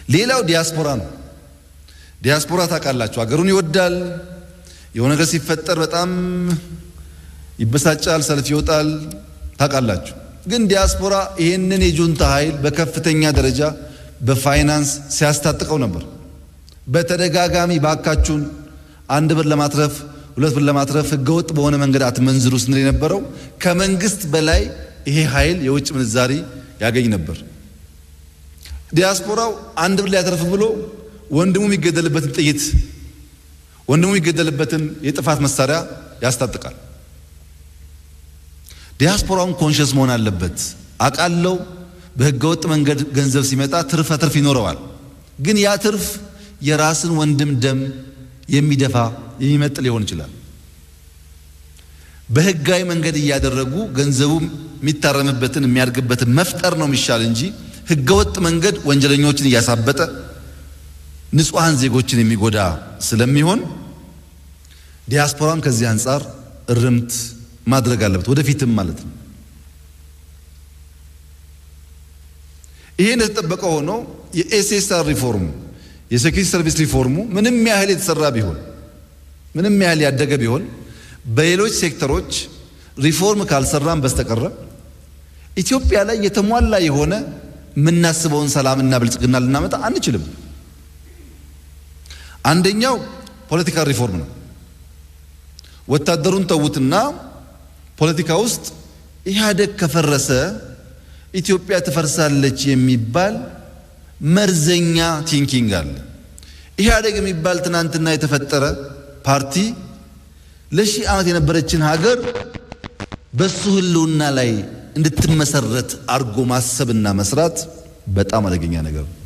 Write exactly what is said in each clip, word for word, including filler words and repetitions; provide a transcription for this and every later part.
ሌላው ዲያስፖራ ነው። ዲያስፖራ ታውቃላችሁ አገሩን ይወዳል የሆነ ነገር ሲፈጠር በጣም ይበሳጫል ሰልፍ ይወጣል ታውቃላችሁ ግን ዲያስፖራ ይሄንን የጁንታ ኃይል በከፍተኛ ደረጃ በፋይናንስ ሲያስታጥቀው ነበር በተደጋጋሚ ባካቹን አንድ ብር ለማትረፍ ሁለት ብር ለማትረፍ ህገወጥ በሆነ መንገድ አትመንዝሩ ስንል የነበረው ከመንግስት በላይ ይሄ ኃይል የውጭ ምንዛሪ ያገኝ ነበር ዲያስፖራው አንድ ብር ሊያተርፍ ብሎ ወንድሙ የሚገደልበትን ጥይት ወንድሙ የሚገደልበትን የጥፋት መሳሪያ ያስታጥቃል ዲያስፖራውን ኮንሺየስ መሆን አለበት አቃለው በህገወጥ መንገድ ገንዘብ ሲመጣ ትርፍ ትርፍ ይኖረዋል ግን ያ ትርፍ የራስን ወንድም ደም የሚደፋ የሚመጥል ሊሆን ይችላል በህጋዊ መንገድ ያያደረጉ ገንዘቡ የሚታረምበትን የሚያርግበትን መፍጠር ነው የሚሻል እንጂ ህገወጥ መንገድ ወንጀለኞችን ያሳበጠ ንጹሃን ዜጎችን የሚጎዳ ስለሚሆን ዲያስፖራን ከዚህ አንፃር እርምት ማድረግ አለበት ወደፊትም ማለት ነው ይሄን ተጠበቀ ሆኖ የኤስኤስአር ሪፎርም የሴኩሪቲ ሰርቪስ ሪፎርሙ ምንም ያህል የተሰራ ቢሆን ምንም ያህል ያደገ ቢሆን በሌሎች ሴክተሮች ሪፎርም ካልሰራም በስተቀር ኢትዮጵያ ላይ የተሟላ የሆነ ምናስበውን ሰላምና ብልጽግና ልናመጣ አንችልም አንደኛው ፖለቲካል ሪፎርም ነው ወታደሩን ተውትና ፖለቲካ ውስጥ ኢህአዴግ ከፈረሰ ኢትዮጵያ ትፈርሳለች የሚባል መርዘኛ ቲንኪንግ አለ ኢህአዴግ የሚባል ትናንትና የተፈጠረ ፓርቲ ለሺህ ዓመት የነበረችን ሀገር በሱ ህልውና ላይ እንድትመሰረት አርጎ ማሰብና መስራት በጣም አደገኛ ነገር ነው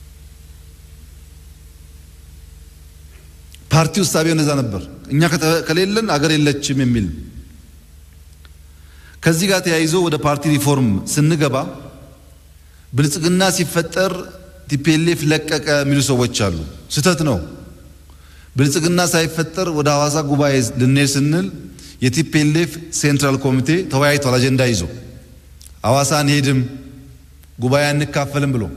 ፓርቲው ሳቢው እንደዛ ነበር እኛ ከሌለን ሀገር የለችም የሚል ከዚህ ጋር ተያይዞ ወደ ፓርቲ ሪፎርም ስንገባ ብልጽግና ሲፈጠር ቲፒኤልኤፍ ለቀቀ የሚሉ ሰዎች አሉ ስተት ነው ብልጽግና ሳይፈጠር ወደ ሐዋሳ ጉባኤ ልንሄድ ስንል የቲፒኤልኤፍ ሴንትራል ኮሚቴ ተወያይቷል አጀንዳ ይዞ ሐዋሳ እንሄድም ጉባኤ እንካፈልም ብሎ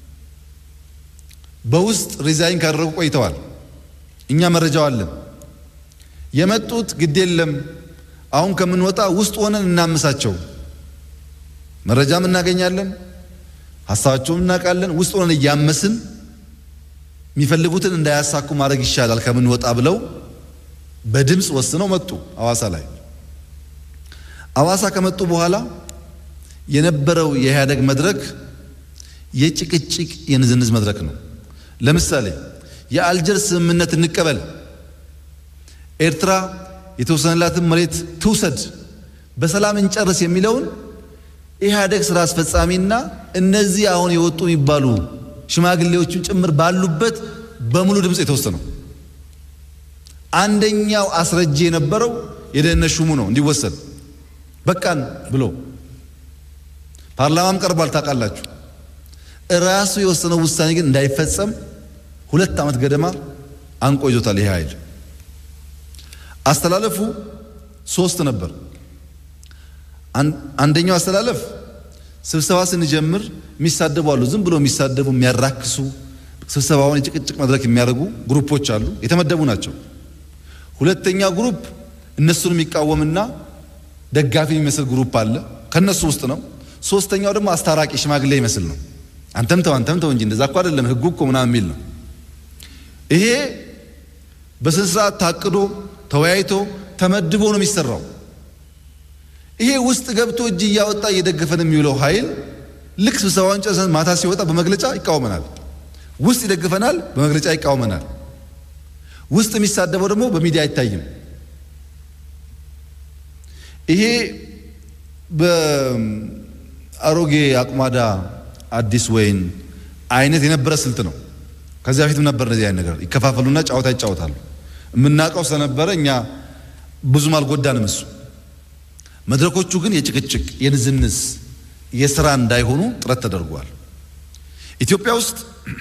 በውስጥ ሪዛይን ካደረጉ ቆይተዋል እኛ መረጃው አለን የመጡት ግድ የለም አሁን ከምንወጣ ውስጥ ሆነን እናምሳቸው መረጃም እናገኛለን ሐሳባቸውን እናቃለን ውስጥ ሆነን ያመስን የሚፈልጉትን እንዳያሳኩ ማድረግ ይሻላል ከምንወጣ ብለው በድምጽ ወስነው መጡ ሐዋሳ ላይ ሐዋሳ ከመጡ በኋላ የነበረው የኢህአዴግ መድረክ የጭቅጭቅ የንዝንዝ መድረክ ነው ለምሳሌ የአልጀርስ ስምምነት እንቀበል ኤርትራ የተወሰነላትን መሬት ትውሰድ በሰላም እንጨርስ የሚለውን ኢህአዴግ ስራ አስፈጻሚና እነዚህ አሁን የወጡ ይባሉ ሽማግሌዎችን ጭምር ባሉበት በሙሉ ድምጽ የተወሰነው አንደኛው አስረጂ የነበረው የደህንነት ሹሙ ነው እንዲወሰድ በቃን ብሎ ፓርላማም ቀርቧል ታውቃላችሁ ራሱ የወሰነው ውሳኔ ግን እንዳይፈጸም ሁለት ዓመት ገደማ አንቆ ይዞታል ይሄ ኃይል አስተላለፉ ሶስት ነበር አንደኛው አስተላለፍ ስብሰባ ስንጀምር የሚሳደቡ አሉ ዝም ብሎ የሚሳደቡ የሚያራክሱ ስብሰባውን የጭቅጭቅ መድረክ የሚያደርጉ ግሩፖች አሉ የተመደቡ ናቸው ሁለተኛው ግሩፕ እነሱን የሚቃወምና ደጋፊ የሚመስል ግሩፕ አለ ከነሱ ውስጥ ነው ሶስተኛው ደግሞ አስታራቂ ሽማግሌ ይመስል ነው አንተም ተው አንተም ተው እንጂ እንደዛ እኮ አይደለም ህጉ እኮ ምናምን የሚል ነው ይሄ በስንስራት ታቅዶ ተወያይቶ ተመድቦ ነው የሚሰራው ይሄ ውስጥ ገብቶ እጅ ያወጣ እየደገፈን የሚውለው ኃይል ልክ ስብሰባውን ጨርሰን ማታ ሲወጣ በመግለጫ ይቃወመናል ውስጥ ይደግፈናል በመግለጫ ይቃወመናል ውስጥ የሚሳደበው ደግሞ በሚዲያ አይታይም ይሄ በአሮጌ አቁማዳ አዲስ ወይን አይነት የነበረ ስልት ነው ከዚያ በፊትም ነበር እንደዚህ አይነት ነገር ይከፋፈሉና ጫወታ ይጫወታሉ ምናቀው ስለነበረ እኛ ብዙም አልጎዳንም እሱ መድረኮቹ ግን የጭቅጭቅ የንዝንዝ የሥራ እንዳይሆኑ ጥረት ተደርጓል ኢትዮጵያ ውስጥ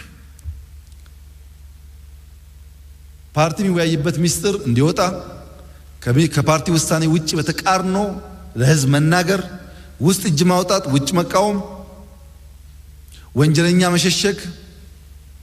ፓርቲ የሚወያይበት ሚስጥር እንዲወጣ ከፓርቲ ውሳኔ ውጪ በተቃርኖ ለህዝብ መናገር ውስጥ እጅ ማውጣት ውጭ መቃወም ወንጀለኛ መሸሸግ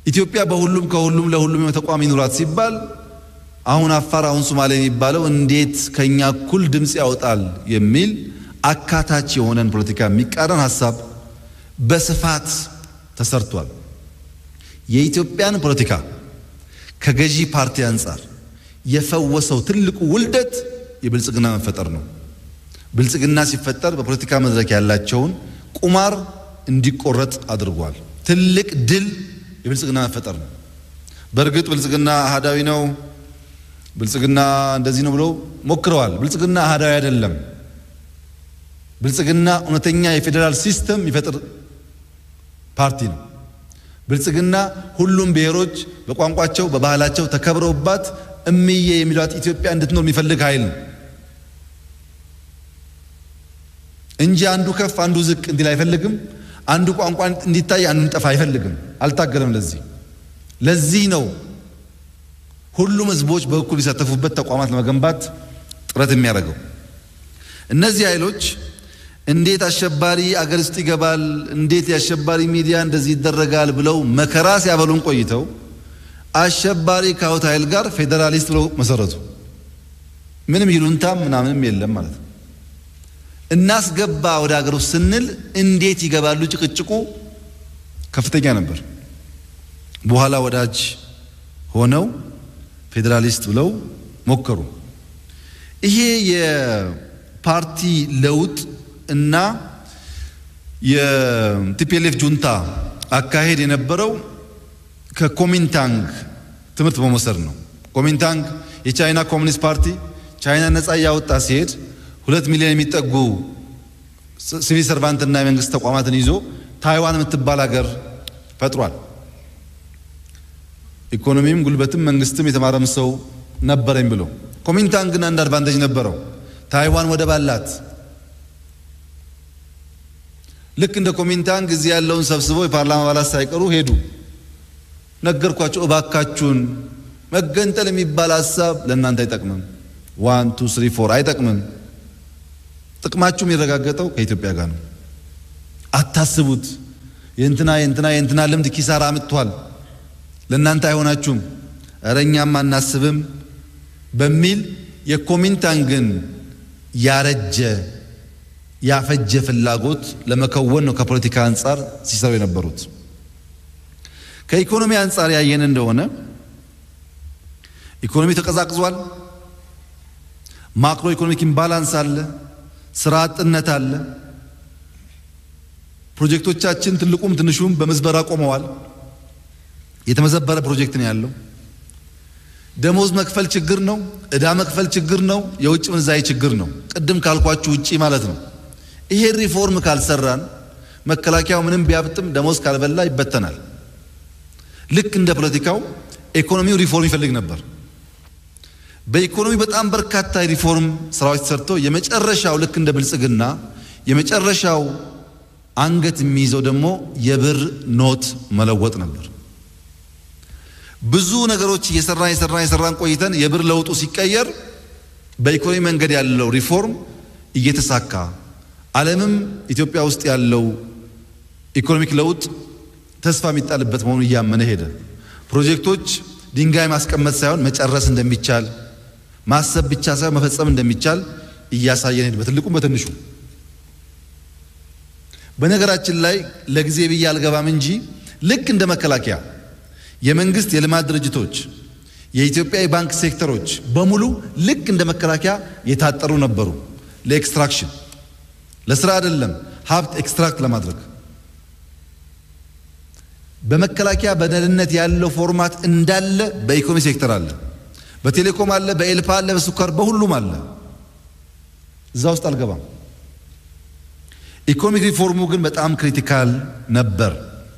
ኢትዮጵያ በሁሉም ከሁሉም ለሁሉም ተቋም ይኑራት ሲባል አሁን አፋር አሁን ሶማሌ የሚባለው እንዴት ከኛ እኩል ድምጽ ያወጣል የሚል አካታች የሆነን ፖለቲካ የሚቃረን ሐሳብ በስፋት ተሰርቷል። የኢትዮጵያን ፖለቲካ ከገዢ ፓርቲ አንፃር የፈወሰው ትልቁ ውልደት የብልጽግና መፈጠር ነው። ብልጽግና ሲፈጠር በፖለቲካ መድረክ ያላቸውን ቁማር እንዲቆረጥ አድርጓል። ትልቅ ድል የብልጽግና መፈጠር ነው። በእርግጥ ብልጽግና አሃዳዊ ነው፣ ብልጽግና እንደዚህ ነው ብለው ሞክረዋል። ብልጽግና አሃዳዊ አይደለም። ብልጽግና እውነተኛ የፌዴራል ሲስተም የሚፈጥር ፓርቲ ነው። ብልጽግና ሁሉም ብሔሮች በቋንቋቸው በባህላቸው ተከብረውባት እምዬ የሚሏት ኢትዮጵያ እንድትኖር የሚፈልግ ኃይል ነው እንጂ አንዱ ከፍ አንዱ ዝቅ እንዲል አይፈልግም። አንዱ ቋንቋ እንዲታይ አንዱ እንዲጠፋ አይፈልግም። አልታገለም። ለዚህ ለዚህ ነው ሁሉም ህዝቦች በእኩል ይሳተፉበት ተቋማት ለመገንባት ጥረት የሚያደርገው። እነዚህ ኃይሎች እንዴት አሸባሪ አገር ውስጥ ይገባል፣ እንዴት የአሸባሪ ሚዲያ እንደዚህ ይደረጋል ብለው መከራ ሲያበሉን ቆይተው አሸባሪ ካውት ኃይል ጋር ፌዴራሊስት ብለው መሰረቱ። ምንም ይሉንታም ምናምንም የለም ማለት ነው። እናስገባ ወደ ሀገሩ ስንል እንዴት ይገባሉ? ጭቅጭቁ ከፍተኛ ነበር። በኋላ ወዳጅ ሆነው ፌዴራሊስት ብለው ሞከሩ። ይሄ የፓርቲ ለውጥ እና የቲፒኤልኤፍ ጁንታ አካሄድ የነበረው ከኮሚንታንግ ትምህርት በመውሰድ ነው። ኮሚንታንግ የቻይና ኮሚኒስት ፓርቲ ቻይና ነፃ ያወጣ ሲሄድ ሁለት ሚሊዮን የሚጠጉ ሲቪል ሰርቫንትና የመንግስት ተቋማትን ይዞ ታይዋን የምትባል ሀገር ፈጥሯል። ኢኮኖሚም ጉልበትም መንግስትም የተማረም ሰው ነበረኝ ብሎ ኮሚንታንግና አንድ አድቫንቴጅ ነበረው። ታይዋን ወደብ አላት። ልክ እንደ ኮሚንታንግ እዚህ ያለውን ሰብስበው የፓርላማ አባላት ሳይቀሩ ሄዱ። ነገርኳቸው፣ እባካችሁን መገንጠል የሚባል ሐሳብ ለእናንተ አይጠቅምም። ዋን ቱ ስሪ ፎር አይጠቅምም። ጥቅማችሁም የሚረጋገጠው ከኢትዮጵያ ጋር ነው። አታስቡት። የእንትና የእንትና የእንትና ልምድ ኪሳራ አምጥቷል፣ ለእናንተ አይሆናችሁም፣ እረኛም አናስብም በሚል የኮሚንታንግን ያረጀ ያፈጀ ፍላጎት ለመከወን ነው ከፖለቲካ አንፃር ሲሰሩ የነበሩት። ከኢኮኖሚ አንፃር ያየን እንደሆነ ኢኮኖሚ ተቀዛቅዟል። ማክሮ ኢኮኖሚክ ኢምባላንስ አለ፣ ስራ አጥነት አለ። ፕሮጀክቶቻችን ትልቁም ትንሹም በመዝበራ ቆመዋል። የተመዘበረ ፕሮጀክት ነው ያለው። ደሞዝ መክፈል ችግር ነው፣ እዳ መክፈል ችግር ነው፣ የውጭ ምንዛሪ ችግር ነው። ቅድም ካልኳችሁ ውጪ ማለት ነው። ይሄ ሪፎርም ካልሰራን መከላከያው ምንም ቢያብጥም ደሞዝ ካልበላ ይበተናል። ልክ እንደ ፖለቲካው ኢኮኖሚው ሪፎርም ይፈልግ ነበር። በኢኮኖሚ በጣም በርካታ ሪፎርም ስራዎች ተሰርተው የመጨረሻው ልክ እንደ ብልጽግና የመጨረሻው አንገት የሚይዘው ደግሞ የብር ኖት መለወጥ ነበር። ብዙ ነገሮች እየሰራን እየሰራን እየሰራን ቆይተን የብር ለውጡ ሲቀየር በኢኮኖሚ መንገድ ያለው ሪፎርም እየተሳካ ዓለምም ኢትዮጵያ ውስጥ ያለው ኢኮኖሚክ ለውጥ ተስፋ የሚጣልበት መሆኑ እያመነ ሄደ። ፕሮጀክቶች ድንጋይ ማስቀመጥ ሳይሆን መጨረስ እንደሚቻል፣ ማሰብ ብቻ ሳይሆን መፈጸም እንደሚቻል እያሳየን ሄደ፣ በትልቁም በትንሹ። በነገራችን ላይ ለጊዜ ብዬ አልገባም እንጂ ልክ እንደ መከላከያ የመንግስት የልማት ድርጅቶች የኢትዮጵያ የባንክ ሴክተሮች በሙሉ ልክ እንደ መከላከያ የታጠሩ ነበሩ። ለኤክስትራክሽን ለስራ አይደለም፣ ሀብት ኤክስትራክት ለማድረግ። በመከላከያ በደህንነት ያለው ፎርማት እንዳለ በኢኮኖሚ ሴክተር አለ፣ በቴሌኮም አለ፣ በኤልፓ አለ፣ በስኳር በሁሉም አለ። እዛ ውስጥ አልገባም። ኢኮኖሚክ ሪፎርሙ ግን በጣም ክሪቲካል ነበር።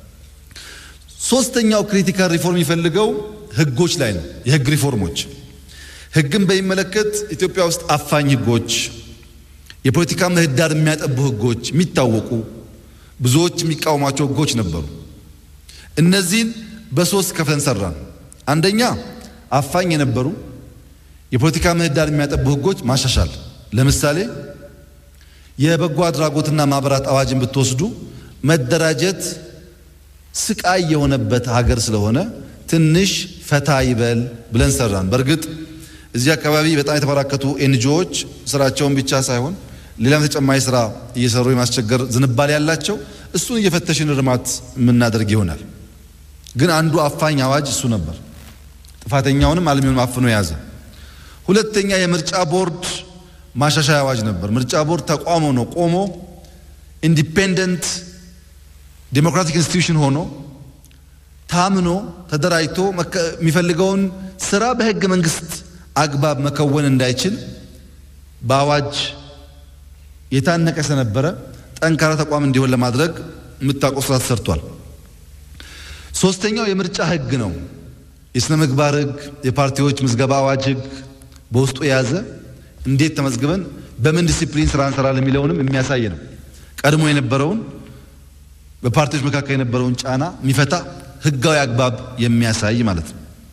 ሶስተኛው ክሪቲካል ሪፎርም የሚፈልገው ህጎች ላይ ነው። የህግ ሪፎርሞች ህግን በሚመለከት ኢትዮጵያ ውስጥ አፋኝ ህጎች፣ የፖለቲካ ምህዳር የሚያጠቡ ህጎች የሚታወቁ ብዙዎች የሚቃወሟቸው ህጎች ነበሩ። እነዚህን በሶስት ከፍለን ሰራን። አንደኛ አፋኝ የነበሩ የፖለቲካ ምህዳር የሚያጠቡ ህጎች ማሻሻል። ለምሳሌ የበጎ አድራጎትና ማህበራት አዋጅን ብትወስዱ መደራጀት ስቃይ የሆነበት ሀገር ስለሆነ ትንሽ ፈታ ይበል ብለን ሰራን። በርግጥ እዚህ አካባቢ በጣም የተበራከቱ ኤንጂኦዎች ስራቸውን ብቻ ሳይሆን ሌላም ተጨማሪ ስራ እየሰሩ የማስቸገር ዝንባሌ ያላቸው እሱን እየፈተሽን እርማት የምናደርግ ይሆናል። ግን አንዱ አፋኝ አዋጅ እሱ ነበር። ጥፋተኛውንም አልሚውን አፍኖ ያዘ። ሁለተኛ የምርጫ ቦርድ ማሻሻያ አዋጅ ነበር። ምርጫ ቦርድ ተቋም ሆኖ ቆሞ ኢንዲፔንደንት ዴሞክራቲክ ኢንስቲትዩሽን ሆኖ ታምኖ ተደራጅቶ የሚፈልገውን ስራ በህገ መንግስት አግባብ መከወን እንዳይችል በአዋጅ የታነቀ ስለነበረ ጠንካራ ተቋም እንዲሆን ለማድረግ የምታውቀው ስራ ተሰርቷል። ሶስተኛው የምርጫ ህግ ነው። የስነ ምግባር ህግ፣ የፓርቲዎች ምዝገባ አዋጅ ህግ በውስጡ የያዘ እንዴት ተመዝግበን በምን ዲሲፕሊን ስራ እንሰራለን የሚለውንም የሚያሳይ ነው። ቀድሞ የነበረውን በፓርቲዎች መካከል የነበረውን ጫና የሚፈታ ህጋዊ አግባብ የሚያሳይ ማለት ነው።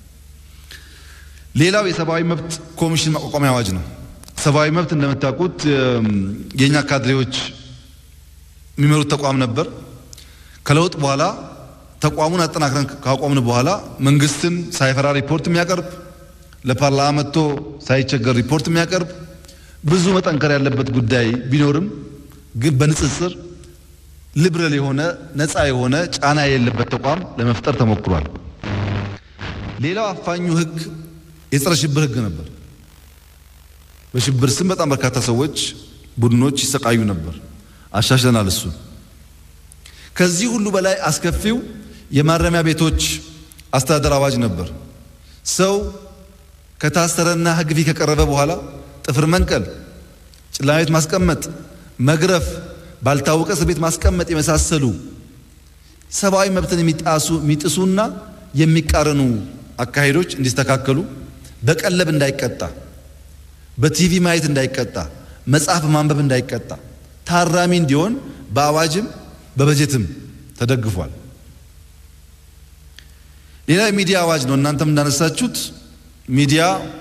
ሌላው የሰብአዊ መብት ኮሚሽን ማቋቋሚያ አዋጅ ነው። ሰብአዊ መብት እንደምታውቁት የኛ ካድሬዎች የሚመሩት ተቋም ነበር። ከለውጥ በኋላ ተቋሙን አጠናክረን ካቋቋምን በኋላ መንግስትን ሳይፈራ ሪፖርት የሚያቀርብ ለፓርላማ መጥቶ ሳይቸገር ሪፖርት የሚያቀርብ ብዙ መጠንከር ያለበት ጉዳይ ቢኖርም ግን በንጽጽር ሊበራል የሆነ ነፃ የሆነ ጫና የሌለበት ተቋም ለመፍጠር ተሞክሯል። ሌላው አፋኙ ህግ የጸረ ሽብር ህግ ነበር። በሽብር ስም በጣም በርካታ ሰዎች ቡድኖች ይሰቃዩ ነበር። አሻሽለናል እሱ። ከዚህ ሁሉ በላይ አስከፊው የማረሚያ ቤቶች አስተዳደር አዋጅ ነበር። ሰው ከታሰረና ህግ ፊት ከቀረበ በኋላ ጥፍር መንቀል፣ ጨለማ ቤት ማስቀመጥ፣ መግረፍ፣ ባልታወቀ እስር ቤት ማስቀመጥ የመሳሰሉ ሰብአዊ መብትን የሚጣሱ የሚጥሱና የሚቃረኑ አካሄዶች እንዲስተካከሉ፣ በቀለብ እንዳይቀጣ፣ በቲቪ ማየት እንዳይቀጣ፣ መጽሐፍ ማንበብ እንዳይቀጣ፣ ታራሚ እንዲሆን በአዋጅም በበጀትም ተደግፏል። ሌላ የሚዲያ አዋጅ ነው። እናንተም እንዳነሳችሁት ሚዲያ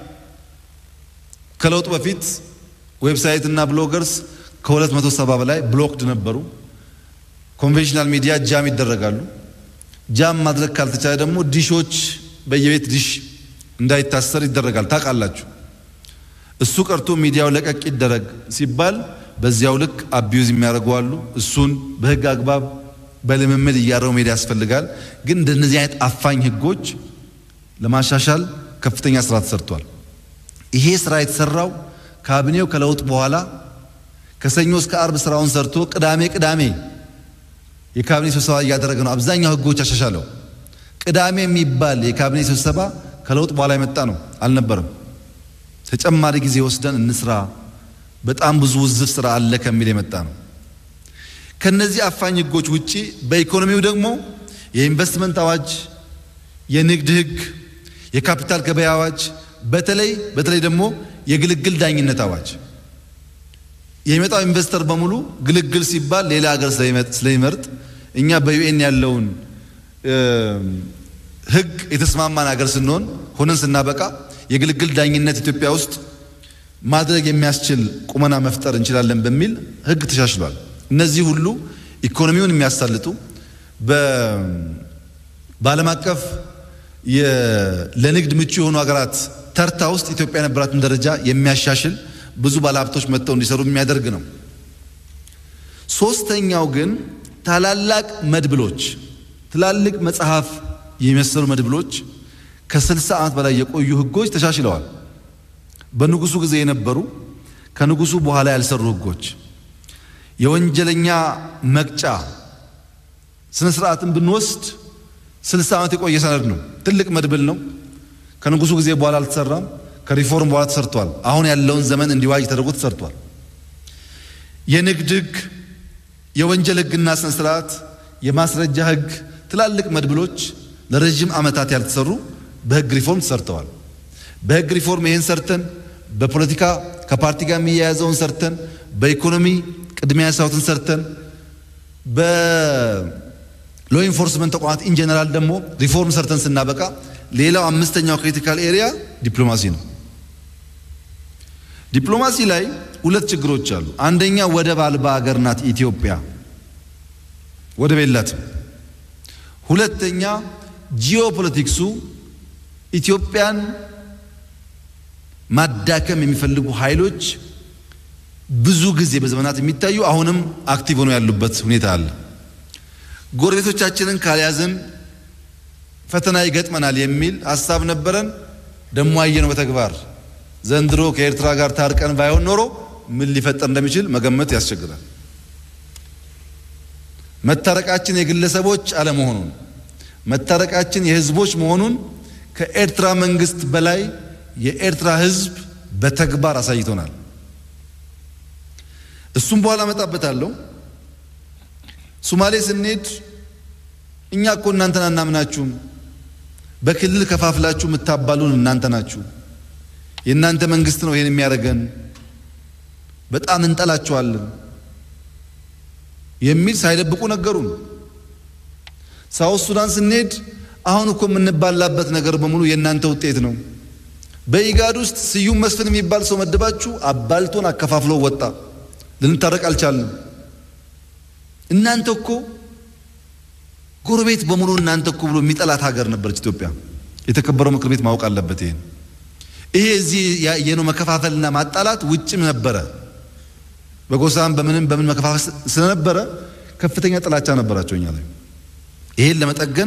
ከለውጥ በፊት ዌብሳይት እና ብሎገርስ ከሁለት መቶ ሰባ በላይ ብሎክድ ነበሩ። ኮንቬንሽናል ሚዲያ ጃም ይደረጋሉ። ጃም ማድረግ ካልተቻለ ደግሞ ዲሾች በየቤት ዲሽ እንዳይታሰር ይደረጋል። ታውቃላችሁ። እሱ ቀርቶ ሚዲያው ለቀቅ ይደረግ ሲባል በዚያው ልክ አቢዩዝ የሚያደርጉ አሉ። እሱን በህግ አግባብ በልምምድ እያረው መሄድ ያስፈልጋል። ግን እንደነዚህ አይነት አፋኝ ህጎች ለማሻሻል ከፍተኛ ስራ ተሰርቷል። ይሄ ስራ የተሰራው ካቢኔው ከለውጥ በኋላ ከሰኞ እስከ አርብ ስራውን ሰርቶ ቅዳሜ ቅዳሜ የካቢኔ ስብሰባ እያደረገ ነው። አብዛኛው ህጎች አሻሻለው። ቅዳሜ የሚባል የካቢኔ ስብሰባ ከለውጥ በኋላ የመጣ ነው አልነበረም። ተጨማሪ ጊዜ ወስደን እንስራ፣ በጣም ብዙ ውዝፍ ስራ አለ ከሚል የመጣ ነው። ከነዚህ አፋኝ ህጎች ውጪ በኢኮኖሚው ደግሞ የኢንቨስትመንት አዋጅ፣ የንግድ ህግ፣ የካፒታል ገበያ አዋጅ፣ በተለይ በተለይ ደግሞ የግልግል ዳኝነት አዋጅ። የሚመጣው ኢንቨስተር በሙሉ ግልግል ሲባል ሌላ ሀገር ስለሚመርጥ እኛ በዩኤን ያለውን ህግ የተስማማን ሀገር ስንሆን ሆነን ስናበቃ የግልግል ዳኝነት ኢትዮጵያ ውስጥ ማድረግ የሚያስችል ቁመና መፍጠር እንችላለን በሚል ህግ ተሻሽሏል። እነዚህ ሁሉ ኢኮኖሚውን የሚያሳልጡ በዓለም አቀፍ ለንግድ ምቹ የሆኑ ሀገራት ተርታ ውስጥ ኢትዮጵያ የነበራትን ደረጃ የሚያሻሽል ብዙ ባለሀብቶች መጥተው እንዲሰሩ የሚያደርግ ነው። ሶስተኛው ግን ታላላቅ መድብሎች፣ ትላልቅ መጽሐፍ የሚመስሉ መድብሎች ከስልሳ ዓመት በላይ የቆዩ ህጎች ተሻሽለዋል። በንጉሱ ጊዜ የነበሩ ከንጉሱ በኋላ ያልሰሩ ህጎች፣ የወንጀለኛ መቅጫ ስነ ስርዓትን ብንወስድ ስልሳ ዓመት የቆየ ሰነድ ነው። ትልቅ መድብል ነው። ከንጉሱ ጊዜ በኋላ አልተሰራም። ከሪፎርም በኋላ ተሰርቷል። አሁን ያለውን ዘመን እንዲዋጅ ተደርጎ ተሰርቷል። የንግድ ህግ፣ የወንጀል ህግና ስነ ስርዓት፣ የማስረጃ ህግ፣ ትላልቅ መድብሎች ለረጅም ዓመታት ያልተሰሩ በህግ ሪፎርም ተሰርተዋል። በህግ ሪፎርም ይሄን ሰርተን፣ በፖለቲካ ከፓርቲ ጋር የሚያያዘውን ሰርተን፣ በኢኮኖሚ ቅድሚያ ያሳውትን ሰርተን፣ በሎ ኢንፎርስመንት ተቋማት ኢን ጀነራል ደግሞ ሪፎርም ሰርተን ስናበቃ ሌላው አምስተኛው ክሪቲካል ኤሪያ ዲፕሎማሲ ነው። ዲፕሎማሲ ላይ ሁለት ችግሮች አሉ። አንደኛ ወደብ አልባ ሀገር ናት ኢትዮጵያ፣ ወደብ የላትም። ሁለተኛ ጂኦፖለቲክሱ ኢትዮጵያን ማዳከም የሚፈልጉ ኃይሎች ብዙ ጊዜ በዘመናት የሚታዩ አሁንም አክቲቭ ሆነው ያሉበት ሁኔታ አለ። ጎረቤቶቻችንን ካልያዝን ፈተና ይገጥመናል የሚል ሐሳብ ነበረን። ደሞ አየነው በተግባር ዘንድሮ ከኤርትራ ጋር ታርቀን ባይሆን ኖሮ ምን ሊፈጠር እንደሚችል መገመት ያስቸግራል። መታረቃችን የግለሰቦች አለመሆኑን መታረቃችን የህዝቦች መሆኑን ከኤርትራ መንግስት በላይ የኤርትራ ህዝብ በተግባር አሳይቶናል። እሱም በኋላ መጣበታለሁ። ሶማሌ ስንሄድ እኛ እኮ እናንተን አናምናችሁም፣ በክልል ከፋፍላችሁ ምታባሉን እናንተ ናችሁ፣ የእናንተ መንግስት ነው ይሄን የሚያደርገን፣ በጣም እንጠላችኋለን የሚል ሳይደብቁ ነገሩን። ሳውዝ ሱዳን ስንሄድ አሁን እኮ የምንባላበት ነገር በሙሉ የእናንተ ውጤት ነው፣ በኢጋድ ውስጥ ስዩም መስፍን የሚባል ሰው መደባችሁ አባልቶን አከፋፍሎ ወጣ፣ ልንታረቅ አልቻልንም። እናንተ እኮ ጎረቤት በሙሉ እናንተ እኮ ብሎ የሚጠላት ሀገር ነበረች ኢትዮጵያ። የተከበረው ምክር ቤት ማወቅ አለበት ይሄን። ይሄ እዚህ የነው መከፋፈልና ማጣላት ውጭም ነበረ። በጎሳም በምንም በምን መከፋፈል ስለነበረ ከፍተኛ ጥላቻ ነበራቸው እኛ ላይ። ይሄን ለመጠገን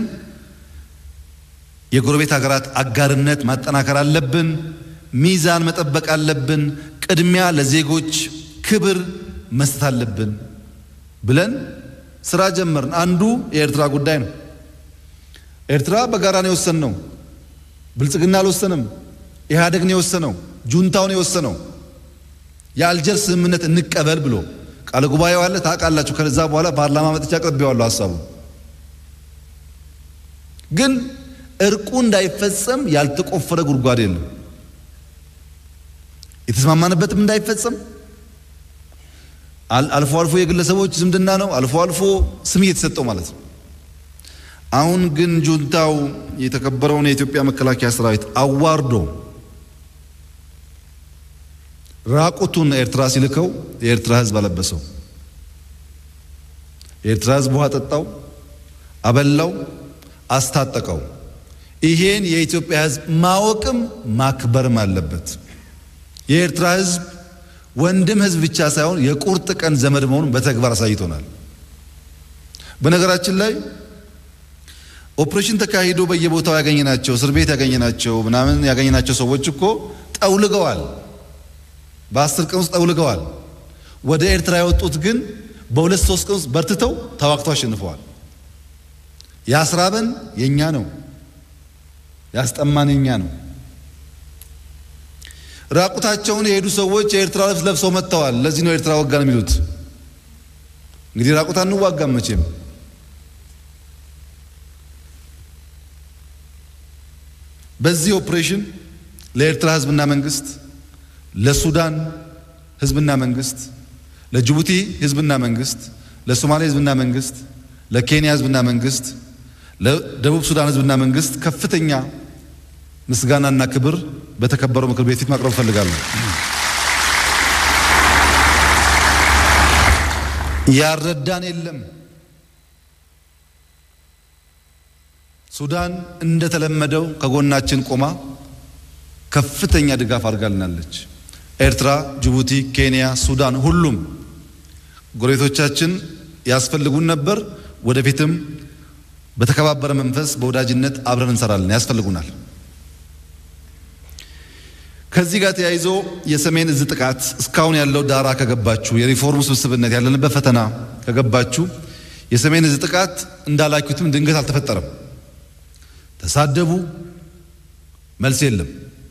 የጎረቤት ሀገራት አጋርነት ማጠናከር አለብን፣ ሚዛን መጠበቅ አለብን፣ ቅድሚያ ለዜጎች ክብር መስጠት አለብን ብለን ስራ ጀመርን። አንዱ የኤርትራ ጉዳይ ነው። ኤርትራ በጋራ ነው የወሰነው፣ ብልጽግና አልወሰነም፣ ኢህአዴግ ነው የወሰነው፣ ጁንታው ነው የወሰነው። የአልጀርስ ስምምነት እንቀበል ብሎ ቃል ጉባኤው አለ ታውቃላችሁ። ከዛ በኋላ ፓርላማ መጥቻ አቅርቤዋለሁ ሐሳቡ። ግን እርቁ እንዳይፈጸም ያልተቆፈረ ጉድጓድ የለም። የተስማማነበትም እንዳይፈጸም አልፎ አልፎ የግለሰቦች ዝምድና ነው፣ አልፎ አልፎ ስም እየተሰጠው ማለት ነው። አሁን ግን ጁንታው የተከበረውን የኢትዮጵያ መከላከያ ሰራዊት አዋርዶ ራቁቱን ኤርትራ ሲልከው የኤርትራ ህዝብ አለበሰው። የኤርትራ ህዝብ ውሃ ጠጣው፣ አበላው፣ አስታጠቀው። ይሄን የኢትዮጵያ ህዝብ ማወቅም ማክበርም አለበት። የኤርትራ ህዝብ ወንድም ህዝብ ብቻ ሳይሆን የቁርጥ ቀን ዘመድ መሆኑን በተግባር አሳይቶናል። በነገራችን ላይ ኦፕሬሽን ተካሂዶ በየቦታው ያገኘናቸው እስር ቤት ያገኘናቸው ምናምን ያገኘናቸው ሰዎች እኮ ጠውልገዋል። በአስር ቀን ውስጥ ጠውልገዋል። ወደ ኤርትራ ያወጡት ግን በሁለት ሶስት ቀን ውስጥ በርትተው ተዋግተው አሸንፈዋል። ያስራበን የኛ ነው፣ ያስጠማን የኛ ነው። ራቁታቸውን የሄዱ ሰዎች የኤርትራ ልብስ ለብሰው መጥተዋል። ለዚህ ነው ኤርትራ ወጋን የሚሉት። እንግዲህ ራቁታ እንዋጋም መቼም። በዚህ ኦፕሬሽን ለኤርትራ ህዝብና መንግስት፣ ለሱዳን ህዝብና መንግስት፣ ለጅቡቲ ህዝብና መንግስት፣ ለሶማሌ ህዝብና መንግስት፣ ለኬንያ ህዝብና መንግስት፣ ለደቡብ ሱዳን ህዝብና መንግስት ከፍተኛ ምስጋናና ክብር በተከበረው ምክር ቤት ፊት ማቅረብ ፈልጋለሁ። ያረዳን የለም። ሱዳን እንደተለመደው ከጎናችን ቆማ ከፍተኛ ድጋፍ አድርጋልናለች። ኤርትራ፣ ጅቡቲ፣ ኬንያ፣ ሱዳን ሁሉም ጎረቤቶቻችን ያስፈልጉን ነበር። ወደፊትም በተከባበረ መንፈስ በወዳጅነት አብረን እንሰራለን፣ ያስፈልጉናል። ከዚህ ጋር ተያይዞ የሰሜን እዝ ጥቃት እስካሁን ያለው ዳራ ከገባችሁ፣ የሪፎርም ስብስብነት ያለንበት ፈተና ከገባችሁ፣ የሰሜን እዝ ጥቃት እንዳላችሁትም ድንገት አልተፈጠረም። ተሳደቡ፣ መልስ የለም።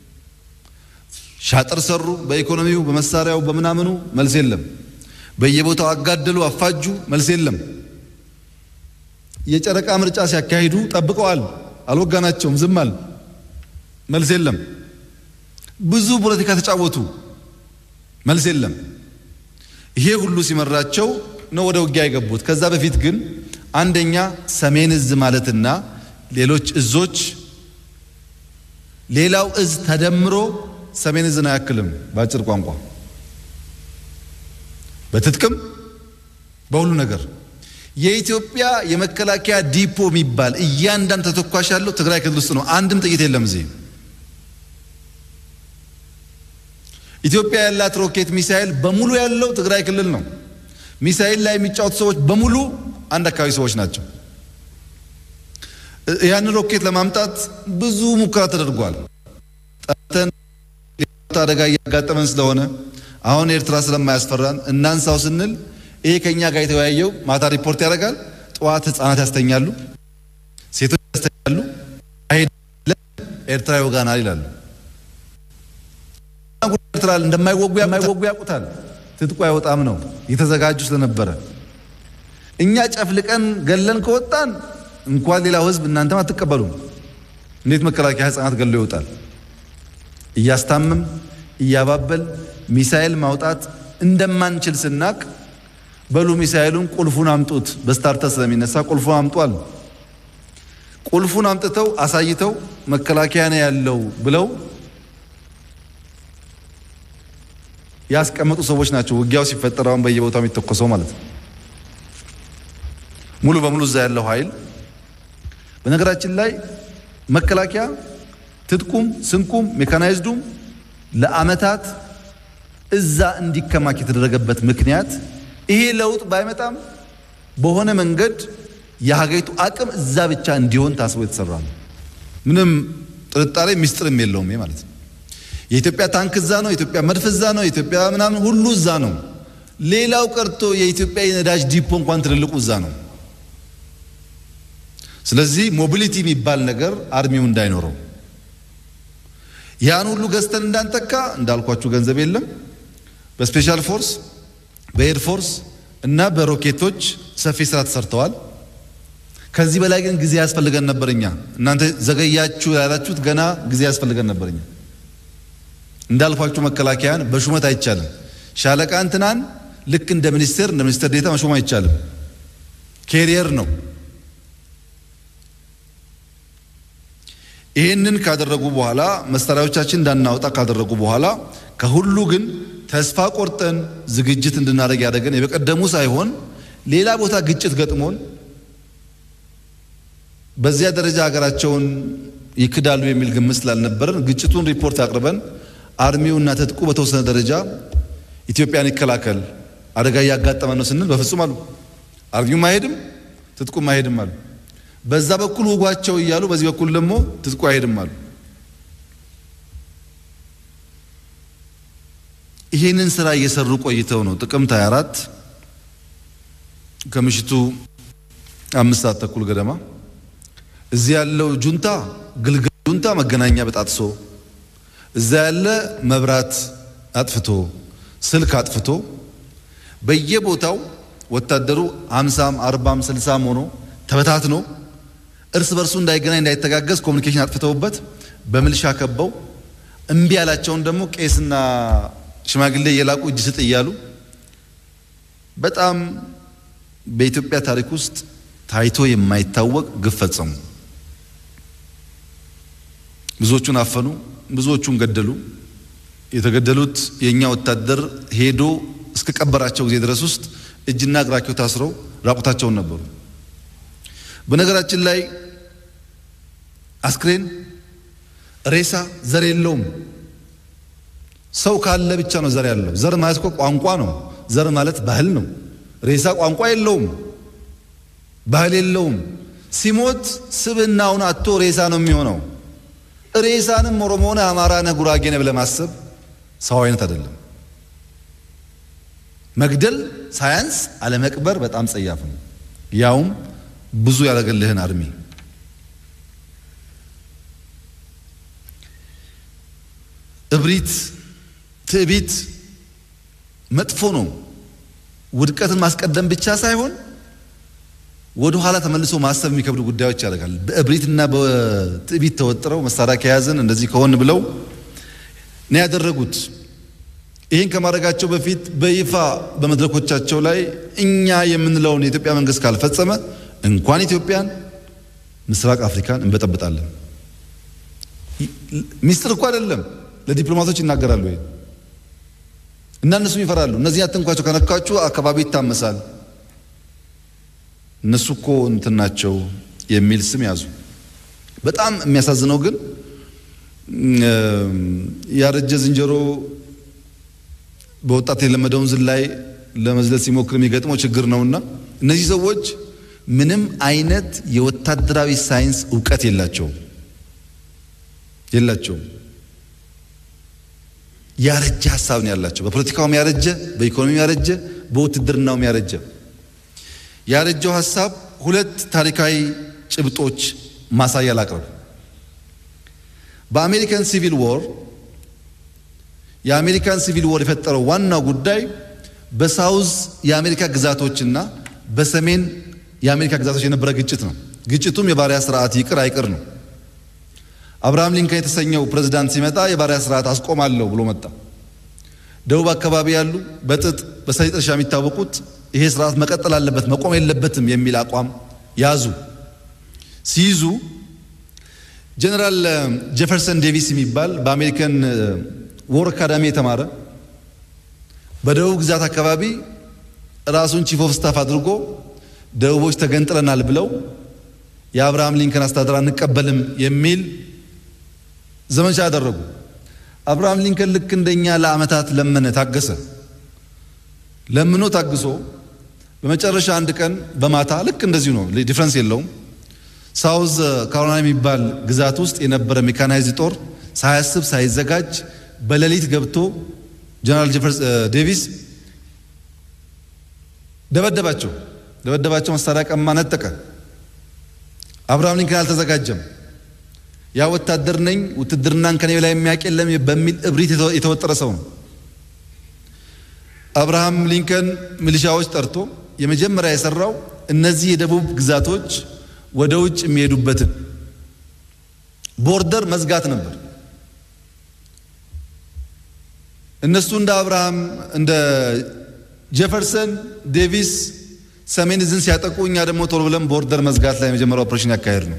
ሻጥር ሰሩ፣ በኢኮኖሚው በመሳሪያው በመናመኑ መልስ የለም። በየቦታው አጋደሉ፣ አፋጁ፣ መልስ የለም። የጨረቃ ምርጫ ሲያካሂዱ ጠብቀዋል፣ አልወጋናቸውም፣ ዝም አል፣ መልስ የለም። ብዙ ፖለቲካ ተጫወቱ፣ መልስ የለም። ይሄ ሁሉ ሲመራቸው ነው ወደ ውጊያ የገቡት። ከዛ በፊት ግን አንደኛ ሰሜን እዝ ማለትና ሌሎች እዞች ሌላው እዝ ተደምሮ ሰሜን እዝን አያክልም። ባጭር ቋንቋ በትጥቅም በሁሉ ነገር የኢትዮጵያ የመከላከያ ዲፖ የሚባል እያንዳንዱ ተተኳሽ ያለው ትግራይ ክልል ውስጥ ነው። አንድም ጥይት የለም እዚህ። ኢትዮጵያ ያላት ሮኬት ሚሳኤል በሙሉ ያለው ትግራይ ክልል ነው። ሚሳኤል ላይ የሚጫወቱ ሰዎች በሙሉ አንድ አካባቢ ሰዎች ናቸው። ያን ሮኬት ለማምጣት ብዙ ሙከራ ተደርጓል። ጠተን አደጋ ያጋጠመን ስለሆነ አሁን ኤርትራ ስለማያስፈራን እናንሳው ስንል ይሄ ከኛ ጋር የተወያየው ማታ ሪፖርት ያደርጋል። ጧት ህፃናት ያስተኛሉ፣ ሴቶች ያስተኛሉ። አይደለም ኤርትራ ይወጋናል ይላሉ። ኤርትራ እንደማይወጉ የማይወጉ ያውቁታል። ትጥቁ አይወጣም ነው የተዘጋጁ ስለነበረ። እኛ ጨፍልቀን ገለን ከወጣን እንኳን ሌላው ህዝብ እናንተም አትቀበሉም። እንዴት መከላከያ ህፃናት ገሎ ይወጣል? እያስታመም እያባበል ሚሳኤል ማውጣት እንደማንችል ስናቅ በሉ ሚሳኤሉን ቁልፉን አምጡት፣ በስታርተር ስለሚነሳ ቁልፉን አምጧል። ቁልፉን አምጥተው አሳይተው መከላከያ ነው ያለው ብለው ያስቀመጡ ሰዎች ናቸው። ውጊያው ሲፈጠር አሁን በየቦታው የሚተኮሰው ማለት ነው። ሙሉ በሙሉ እዛ ያለው ኃይል በነገራችን ላይ መከላከያ ትጥቁም ስንቁም ሜካናይዝዱም ለአመታት እዛ እንዲከማክ የተደረገበት ምክንያት ይሄ ለውጥ ባይመጣም በሆነ መንገድ የሀገሪቱ አቅም እዛ ብቻ እንዲሆን ታስቦ የተሰራ ነው። ምንም ጥርጣሬ ሚስጥርም የለውም ማለት ነው። የኢትዮጵያ ታንክ እዛ ነው፣ የኢትዮጵያ መድፍ እዛ ነው፣ የኢትዮጵያ ምናምን ሁሉ እዛ ነው። ሌላው ቀርቶ የኢትዮጵያ የነዳጅ ዲፖ እንኳን ትልልቁ እዛ ነው። ስለዚህ ሞቢሊቲ የሚባል ነገር አርሚው እንዳይኖረው ያን ሁሉ ገዝተን እንዳንተካ እንዳልኳችሁ ገንዘብ የለም። በስፔሻል ፎርስ በኤር ፎርስ እና በሮኬቶች ሰፊ ስራ ተሰርተዋል። ከዚህ በላይ ግን ጊዜ ያስፈልገን ነበርኛ። እናንተ ዘገያችሁ ያላችሁት ገና ጊዜ ያስፈልገን ነበርኛ። እንዳልኳችሁ መከላከያን በሹመት አይቻልም። ሻለቃ እንትናን ልክ እንደ ሚኒስትር እንደ ሚኒስትር ዴታ መሾም አይቻልም። ኬሪየር ነው። ይሄንን ካደረጉ በኋላ መሳሪያዎቻችን እንዳናወጣ ካደረጉ በኋላ ከሁሉ ግን ተስፋ ቆርጠን ዝግጅት እንድናደርግ ያደረገን የበቀደሙ ሳይሆን ሌላ ቦታ ግጭት ገጥሞን በዚያ ደረጃ ሀገራቸውን ይክዳሉ የሚል ግምት ስላልነበረን ግጭቱን ሪፖርት አቅርበን አርሚውና ትጥቁ በተወሰነ ደረጃ ኢትዮጵያን ይከላከል አደጋ ያጋጠመን ነው ስንል በፍጹም አሉ። አርሚው ማይሄድም ትጥቁ ማይሄድም አሉ። በዛ በኩል ወጓቸው እያሉ በዚህ በኩል ደግሞ ትጥቁ አይሄድም አሉ። ይሄንን ስራ እየሰሩ ቆይተው ነው ጥቅምት ሃያ አራት ከምሽቱ አምስት ሰዓት ተኩል ገደማ እዚህ ያለው ጁንታ ግልግል ጁንታ መገናኛ በጣጥሶ እዛ ያለ መብራት አጥፍቶ ስልክ አጥፍቶ በየቦታው ወታደሩ ሃምሳም አርባም ስልሳም ሆኖ ተበታትኖ እርስ በርሱ እንዳይገናኝ እንዳይተጋገዝ ኮሙኒኬሽን አጥፍተውበት በምልሻ ከበው እምቢ ያላቸውን ደግሞ ቄስና ሽማግሌ የላቁ እጅ ስጥ እያሉ በጣም በኢትዮጵያ ታሪክ ውስጥ ታይቶ የማይታወቅ ግፍ ፈጸሙ። ብዙዎቹን አፈኑ፣ ብዙዎቹን ገደሉ። የተገደሉት የኛ ወታደር ሄዶ እስከ ቀበራቸው ጊዜ ድረስ ውስጥ እጅና እግራቸው ታስረው ራቁታቸውን ነበሩ። በነገራችን ላይ አስክሬን ሬሳ ዘር የለውም። ሰው ካለ ብቻ ነው ዘር ያለው። ዘር ማለት እኮ ቋንቋ ነው። ዘር ማለት ባህል ነው። ሬሳ ቋንቋ የለውም፣ ባህል የለውም። ሲሞት ስብናውን አጥቶ ሬሳ ነው የሚሆነው። ሬሳንም ኦሮሞና አማራና ጉራጌ ነው ለማሰብ ሰው አይነት አይደለም። መግደል ሳያንስ አለመቅበር በጣም ጸያፍ ነው። ያውም ብዙ ያለገልህን አርሚ እብሪት ትዕቢት መጥፎ ነው። ውድቀትን ማስቀደም ብቻ ሳይሆን ወደ ኋላ ተመልሶ ማሰብ የሚከብዱ ጉዳዮች ያደርጋል። በእብሪትና በትዕቢት ተወጥረው መሳሪያ ከያዘን እንደዚህ ከሆነ ብለው ነው ያደረጉት። ይህን ከማድረጋቸው በፊት በይፋ በመድረኮቻቸው ላይ እኛ የምንለውን የኢትዮጵያ መንግስት ካልፈጸመ እንኳን ኢትዮጵያን ምስራቅ አፍሪካን እንበጠብጣለን። ሚስጥር እኮ አይደለም፣ ለዲፕሎማቶች ይናገራሉ ወይ እና እነሱም ይፈራሉ። እነዚህ አትንኳቸው፣ ከነካችሁ አካባቢ ይታመሳል። እነሱ እኮ እንትናቸው የሚል ስም ያዙ። በጣም የሚያሳዝነው ግን ያረጀ ዝንጀሮ በወጣት የለመደውን ዝላይ ለመዝለል ሲሞክር የሚገጥመው ችግር ነውና እነዚህ ሰዎች ምንም አይነት የወታደራዊ ሳይንስ ዕውቀት የላቸውም የላቸውም ያረጀ ሐሳብ ነው ያላቸው። በፖለቲካውም ያረጀ፣ በኢኮኖሚው ያረጀ፣ በውትድርናውም ያረጀ። ያረጀው ሐሳብ ሁለት ታሪካዊ ጭብጦች ማሳያ ላቅርብ። በአሜሪካን ሲቪል ዎር የአሜሪካን ሲቪል ዎር የፈጠረው ዋናው ጉዳይ በሳውዝ የአሜሪካ ግዛቶችና በሰሜን የአሜሪካ ግዛቶች የነበረ ግጭት ነው። ግጭቱም የባሪያ ስርዓት ይቅር አይቅር ነው። አብርሃም ሊንከን የተሰኘው ፕሬዝዳንት ሲመጣ የባሪያ ስርዓት አስቆማለሁ ብሎ መጣ። ደቡብ አካባቢ ያሉ በጥጥ በሰሊጥ እርሻ የሚታወቁት ይሄ ስርዓት መቀጠል አለበት መቆም የለበትም የሚል አቋም ያዙ። ሲይዙ ጀነራል ጄፈርሰን ዴቪስ የሚባል በአሜሪካን ዎር አካዳሚ የተማረ በደቡብ ግዛት አካባቢ ራሱን ቺፍ ኦፍ ስታፍ አድርጎ ደቡቦች ተገንጥለናል ብለው የአብርሃም ሊንከን አስተዳደር አንቀበልም የሚል ዘመቻ አደረጉ። አብርሃም ሊንከን ልክ እንደኛ ለዓመታት ለመነ፣ ታገሰ። ለምኖ ታግሶ በመጨረሻ አንድ ቀን በማታ ልክ እንደዚሁ ነው፣ ዲፈረንስ የለውም። ሳውዝ ካሮላይና የሚባል ግዛት ውስጥ የነበረ ሜካናይዝድ ጦር ሳያስብ ሳይዘጋጅ በሌሊት ገብቶ ጀነራል ጄፈርሰን ዴቪስ ደበደባቸው ደበደባቸው መሳሪያ ቀማ፣ ነጠቀ። አብርሃም ሊንከን አልተዘጋጀም። ያ ወታደር ነኝ ውትድርናን ከኔ ላይ የሚያውቅ የለም በሚል እብሪት የተወጠረ ሰው ነው። አብርሃም ሊንከን ሚሊሻዎች ጠርቶ የመጀመሪያ የሰራው እነዚህ የደቡብ ግዛቶች ወደ ውጭ የሚሄዱበትን ቦርደር መዝጋት ነበር። እነሱ እንደ አብርሃም እንደ ጄፈርሰን ዴቪስ ሰሜን እዝን ሲያጠቁ እኛ ደግሞ ቶሎ ብለን ቦርደር መዝጋት ላይ የመጀመሪያው ኦፕሬሽን ያካሄድ ነው።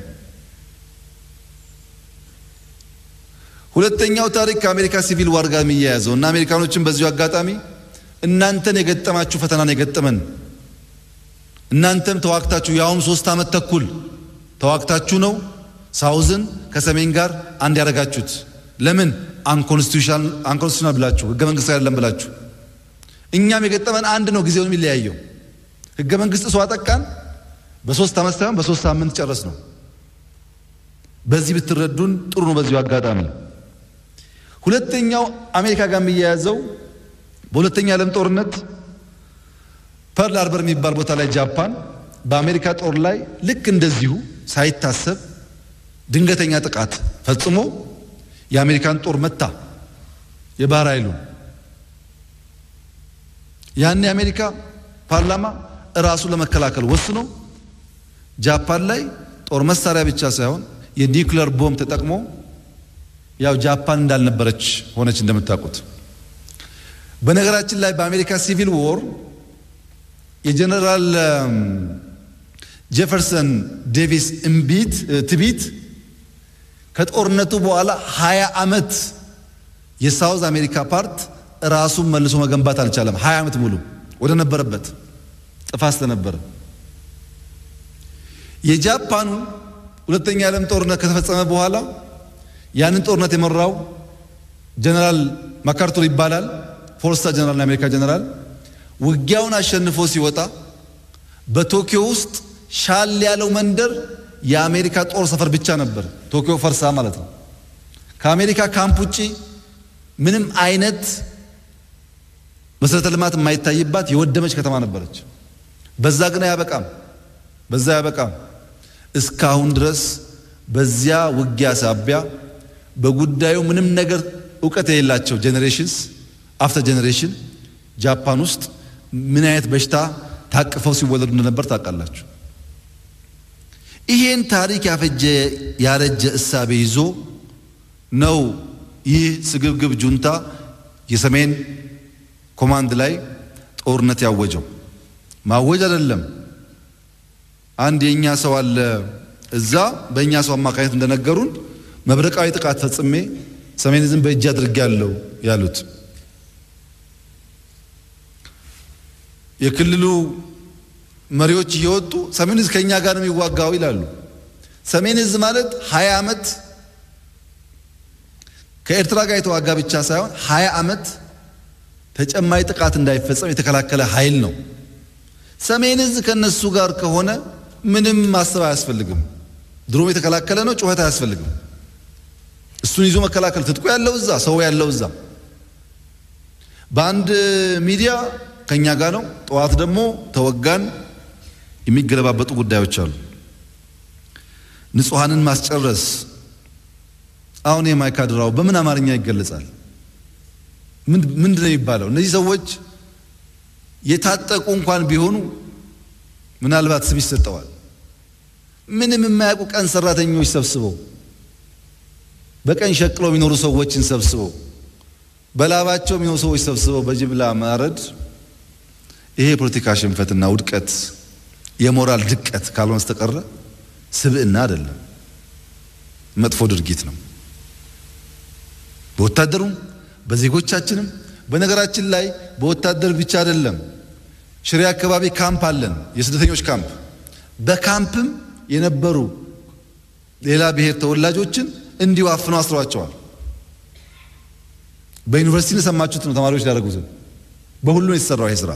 ሁለተኛው ታሪክ ከአሜሪካ ሲቪል ዋር ጋር የሚያያዘው እና አሜሪካኖችን በዚሁ አጋጣሚ እናንተን የገጠማችሁ ፈተና ነው የገጠመን። እናንተም ተዋክታችሁ ያውም ሶስት አመት ተኩል ተዋክታችሁ ነው ሳውዝን ከሰሜን ጋር አንድ ያደረጋችሁት። ለምን አንኮንስቲቱሽናል አንኮንስቲቱሽናል ብላችሁ ህገ መንግስት አይደለም ብላችሁ። እኛም የገጠመን አንድ ነው፣ ጊዜውን የሚለያየው ህገ መንግስት ሰው አጠቃን በሶስት አመት ሳይሆን በሶስት ሳምንት ጨረስ ነው። በዚህ ብትረዱን ጥሩ ነው። በዚሁ አጋጣሚ ሁለተኛው አሜሪካ ጋር የሚያያዘው በሁለተኛ ዓለም ጦርነት ፐርል ሃርበር የሚባል ቦታ ላይ ጃፓን በአሜሪካ ጦር ላይ ልክ እንደዚሁ ሳይታሰብ ድንገተኛ ጥቃት ፈጽሞ የአሜሪካን ጦር መታ፣ የባህር ኃይሉ። ያን የአሜሪካ ፓርላማ ራሱ ለመከላከል ወስኖ ጃፓን ላይ ጦር መሳሪያ ብቻ ሳይሆን የኒውክሌር ቦምብ ተጠቅሞ ያው ጃፓን እንዳልነበረች ሆነች እንደምታውቁት። በነገራችን ላይ በአሜሪካ ሲቪል ዎር የጀነራል ጄፈርሰን ዴቪስ እምቢት ትቢት ከጦርነቱ በኋላ ሀያ አመት የሳውዝ አሜሪካ ፓርት ራሱን መልሶ መገንባት አልቻለም። ሀያ አመት ሙሉ ወደ ነበረበት ጥፋት ስለነበረ የጃፓኑ ሁለተኛ ዓለም ጦርነት ከተፈጸመ በኋላ ያንን ጦርነት የመራው ጀነራል ማካርቱር ይባላል። ፎር ስታር ጀነራል የአሜሪካ ጀነራል ውጊያውን አሸንፎ ሲወጣ በቶኪዮ ውስጥ ሻል ያለው መንደር የአሜሪካ ጦር ሰፈር ብቻ ነበር። ቶኪዮ ፈርሳ ማለት ነው። ከአሜሪካ ካምፕ ውጪ ምንም አይነት መሰረተ ልማት የማይታይባት የወደመች ከተማ ነበረች። በዛ ግን አያበቃም በዛ አያበቃም። እስካሁን ድረስ በዚያ ውጊያ ሳቢያ በጉዳዩ ምንም ነገር ዕውቀት የሌላቸው ጄኔሬሽንስ አፍተር ጄኔሬሽን ጃፓን ውስጥ ምን አይነት በሽታ ታቅፈው ሲወለዱ እንደነበር ታውቃላችሁ። ይሄን ታሪክ ያፈጀ ያረጀ እሳቤ ይዞ ነው ይህ ስግብግብ ጁንታ የሰሜን ኮማንድ ላይ ጦርነት ያወጀው። ማወጅ አይደለም። አንድ የኛ ሰው አለ እዛ በእኛ ሰው አማካይነት እንደነገሩን መብረቃዊ ጥቃት ፈጽሜ ሰሜን ዝም በእጅ አድርጌያለሁ ያሉት። የክልሉ መሪዎች እየወጡ ሰሜን ዕዝ ከኛ ጋር ነው የሚዋጋው ይላሉ። ሰሜን ዕዝ ማለት ሃያ ዓመት ከኤርትራ ጋር የተዋጋ ብቻ ሳይሆን ሃያ ዓመት ተጨማሪ ጥቃት እንዳይፈጸም የተከላከለ ኃይል ነው። ሰሜን ዕዝ ከነሱ ጋር ከሆነ ምንም ማሰብ አያስፈልግም። ድሮም የተከላከለ ነው፣ ጩኸት አያስፈልግም። እሱን ይዞ መከላከል ትጥቁ ያለው እዛ፣ ሰው ያለው እዛ። በአንድ ሚዲያ ከኛ ጋር ነው፣ ጠዋት ደግሞ ተወጋን። የሚገለባበጡ ጉዳዮች አሉ። ንጹሃንን ማስጨረስ አሁን የማይካድራው በምን አማርኛ ይገለጻል? ምን ምንድነው የሚባለው? እነዚህ ሰዎች የታጠቁ እንኳን ቢሆኑ ምናልባት ስም ይሰጠዋል። ምንም የማያውቁ ቀን ሰራተኞች ሰብስበው በቀን ሸቅለው የሚኖሩ ሰዎችን ሰብስበው በላባቸው የሚኖሩ ሰዎች ሰብስበው በጅምላ ማረድ ይሄ ፖለቲካ ሽንፈትና ውድቀት የሞራል ድቀት ካልሆነ በስተቀር ስብዕና አይደለም፣ መጥፎ ድርጊት ነው። በወታደሩም በዜጎቻችንም በነገራችን ላይ በወታደር ብቻ አይደለም። ሽሬ አካባቢ ካምፕ አለን፣ የስደተኞች ካምፕ። በካምፕም የነበሩ ሌላ ብሔር ተወላጆችን እንዲሁ አፍነው አስረዋቸዋል። በዩኒቨርሲቲ ሰማችሁት ነው ተማሪዎች ያደረጉት። በሁሉም የተሰራው ይሄ ስራ